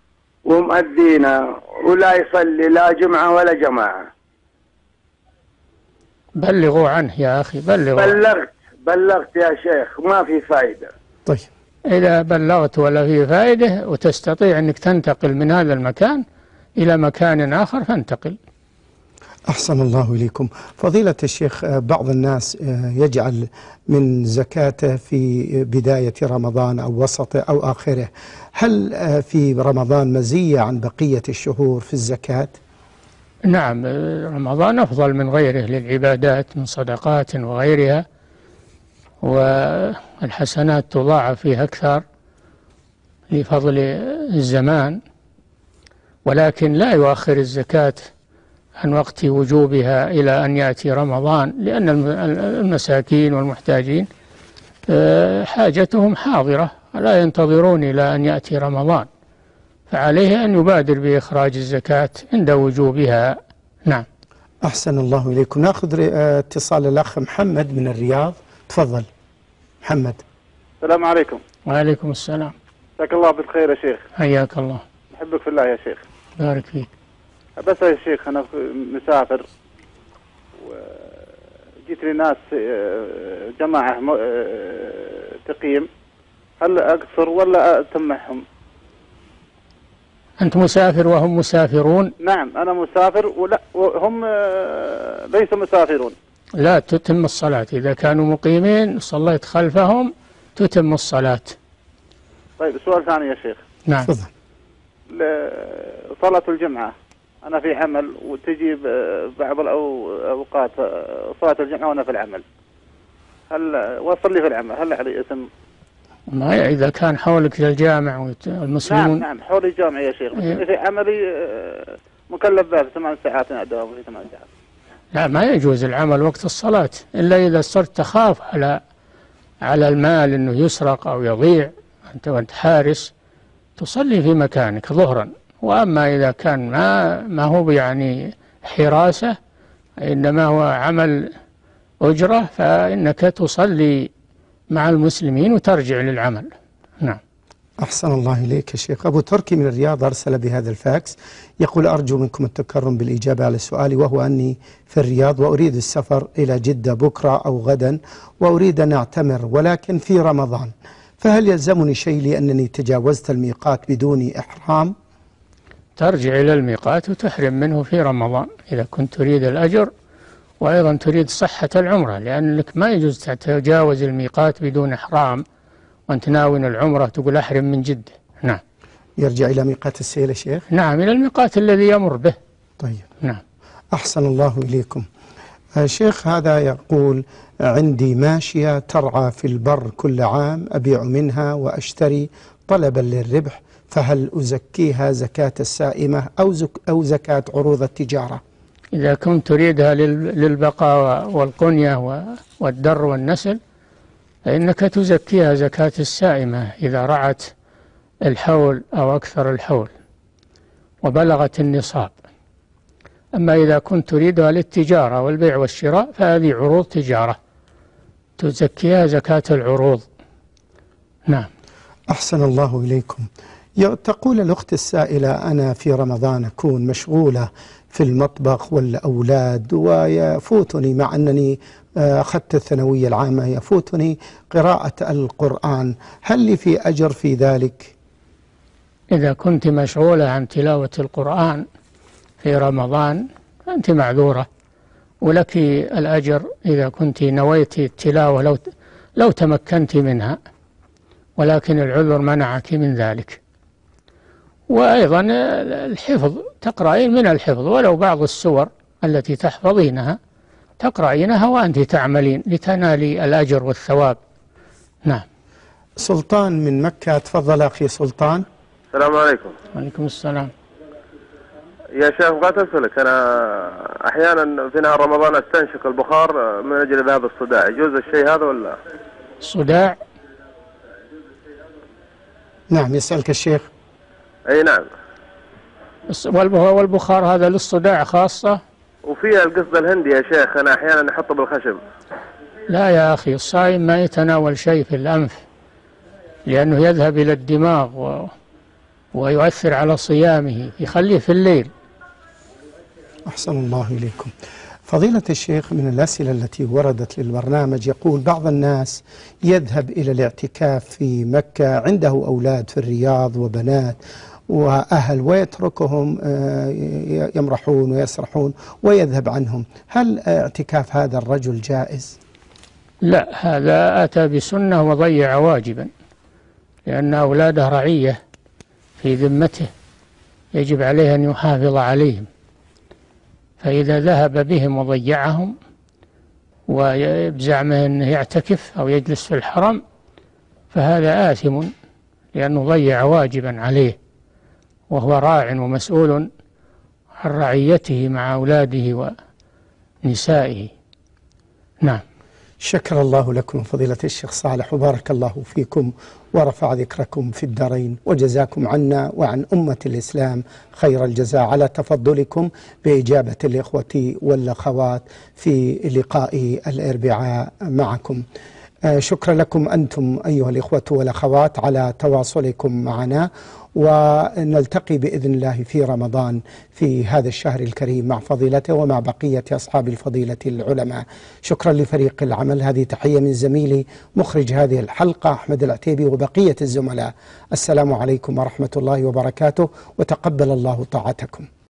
ومؤذينا ولا يصلي لا جمعة ولا جماعة. بلغوا عنه يا أخي، بلغوا. بلغت بلغت يا شيخ ما في فائدة. طيب إذا بلغت ولا في فائدة وتستطيع أنك تنتقل من هذا المكان إلى مكان آخر فانتقل. أحسن الله إليكم. فضيلة الشيخ، بعض الناس يجعل من زكاته في بداية رمضان أو وسطه أو آخره، هل في رمضان مزية عن بقية الشهور في الزكاة؟ نعم، رمضان أفضل من غيره للعبادات من صدقات وغيرها، والحسنات تضاعف فيه أكثر لفضل الزمان، ولكن لا يؤخر الزكاة عن وقت وجوبها إلى أن يأتي رمضان، لأن المساكين والمحتاجين حاجتهم حاضرة لا ينتظرون إلى أن يأتي رمضان، فعليه أن يبادر بإخراج الزكاة عند وجوبها. نعم. أحسن الله إليكم. نأخذ اتصال الأخ محمد من الرياض. تفضل محمد. السلام عليكم. وعليكم السلام. جزاك الله بالخير يا شيخ. حياك الله. أحبك في الله يا شيخ. بارك فيك. بس يا شيخ أنا مسافر وجيت لي ناس جماعة تقييم، هل أقصر ولا أتمهم؟ أنت مسافر وهم مسافرون؟ نعم أنا مسافر ولا وهم ليسوا مسافرون. لا تتم الصلاة، إذا كانوا مقيمين صليت خلفهم تتم الصلاة. طيب سؤال ثاني يا شيخ. نعم. تفضل. صلاة الجمعة أنا في عمل وتجي بعض الأوقات صلاة الجمعة وأنا في العمل، هل وصل لي في العمل هل علي اسم؟ ما إذا كان حولك الجامع والمسلمون. نعم نعم حولي الجامع يا شيخ، إيه؟ في عملي مكلف به ثمان ساعات أداوم في ثمان ساعات. لا ما يجوز العمل وقت الصلاة إلا إذا صرت تخاف على على المال إنه يسرق أو يضيع، أنت وأنت حارس تصلي في مكانك ظهرا. وأما إذا كان ما ما هو يعني حراسة إنما هو عمل أجرة فإنك تصلي مع المسلمين وترجع للعمل. نعم. أحسن الله إليك يا شيخ. أبو تركي من الرياض أرسل بهذا الفاكس يقول: أرجو منكم التكرم بالإجابة على سؤالي، وهو أني في الرياض وأريد السفر إلى جدة بكرة أو غدا وأريد أن أعتمر ولكن في رمضان، فهل يلزمني شيء لأنني تجاوزت الميقات بدون إحرام؟ ترجع إلى الميقات وتحرم منه في رمضان إذا كنت تريد الأجر وأيضا تريد صحة العمرة، لأنك ما يجوز تتجاوز الميقات بدون إحرام وأنت ناوي العمرة تقول أحرم من جدة. نعم. يرجع إلى ميقات السيل يا شيخ؟ نعم إلى الميقات الذي يمر به. طيب. نعم. أحسن الله إليكم. شيخ هذا يقول: عندي ماشية ترعى في البر كل عام أبيع منها وأشتري طلبا للربح، فهل أزكيها زكاة السائمة أو زك أو زكاة عروض التجارة؟ إذا كنت تريدها للبقاء والقنية والدر والنسل فإنك تزكيها زكاة السائمة إذا رعت الحول أو أكثر الحول وبلغت النصاب. أما إذا كنت تريدها للتجارة والبيع والشراء فهذه عروض تجارة تزكيها زكاة العروض. نعم. أحسن الله إليكم. تقول الأخت السائلة: أنا في رمضان أكون مشغولة في المطبخ والأولاد ويفوتني مع أنني أخذت الثانوية العامة يفوتني قراءة القرآن، هل لي في أجر في ذلك؟ إذا كنت مشغولة عن تلاوة القرآن في رمضان أنت معذورة ولك الأجر إذا كنت نويت التلاوة لو لو تمكنت منها، ولكن العذر منعك من ذلك. وأيضا الحفظ تقرأين من الحفظ ولو بعض السور التي تحفظينها تقرأينها وأنت تعملين لتنالي الأجر والثواب. نعم. سلطان من مكة. تفضل أخي سلطان. السلام عليكم. وعليكم السلام. يا شيخ بغيت أسألك، أنا أحيانا في نهار رمضان أستنشق البخار من أجل ذهاب الصداع، يجوز الشيء هذا ولا؟ الصداع؟ نعم يسألك الشيخ. أي نعم. والبخار هذا للصداع خاصة؟ وفيها القصد الهندي يا شيخ، أنا أحيانا أحطه بالخشب. لا يا أخي، الصائم ما يتناول شيء في الأنف لأنه يذهب إلى الدماغ و... ويؤثر على صيامه، يخليه في الليل. أحسن الله إليكم. فضيلة الشيخ، من الأسئلة التي وردت للبرنامج يقول: بعض الناس يذهب إلى الاعتكاف في مكة، عنده أولاد في الرياض وبنات، وأهل ويتركهم يمرحون ويسرحون ويذهب عنهم، هل اعتكاف هذا الرجل جائز؟ لا، هذا أتى بسنة وضيع واجبا، لأن أولاده رعية في ذمته يجب عليه أن يحافظ عليهم، فإذا ذهب بهم وضيعهم وبزعمه أنه يعتكف أو يجلس في الحرم فهذا آثم، لأنه ضيع واجبا عليه، وهو راع ومسؤول عن رعيته مع أولاده ونسائه. نعم. شكر الله لكم فضيلة الشيخ صالح، وبارك الله فيكم ورفع ذكركم في الدارين، وجزاكم عنا وعن أمة الإسلام خير الجزاء على تفضلكم بإجابة الإخوة والأخوات في لقاء الأربعاء معكم. شكرا لكم أنتم أيها الإخوة والأخوات على تواصلكم معنا، ونلتقي بإذن الله في رمضان في هذا الشهر الكريم مع فضيلته ومع بقية أصحاب الفضيلة العلماء. شكرا لفريق العمل، هذه تحية من زميلي مخرج هذه الحلقة أحمد العتيبي وبقية الزملاء. السلام عليكم ورحمة الله وبركاته، وتقبل الله طاعتكم.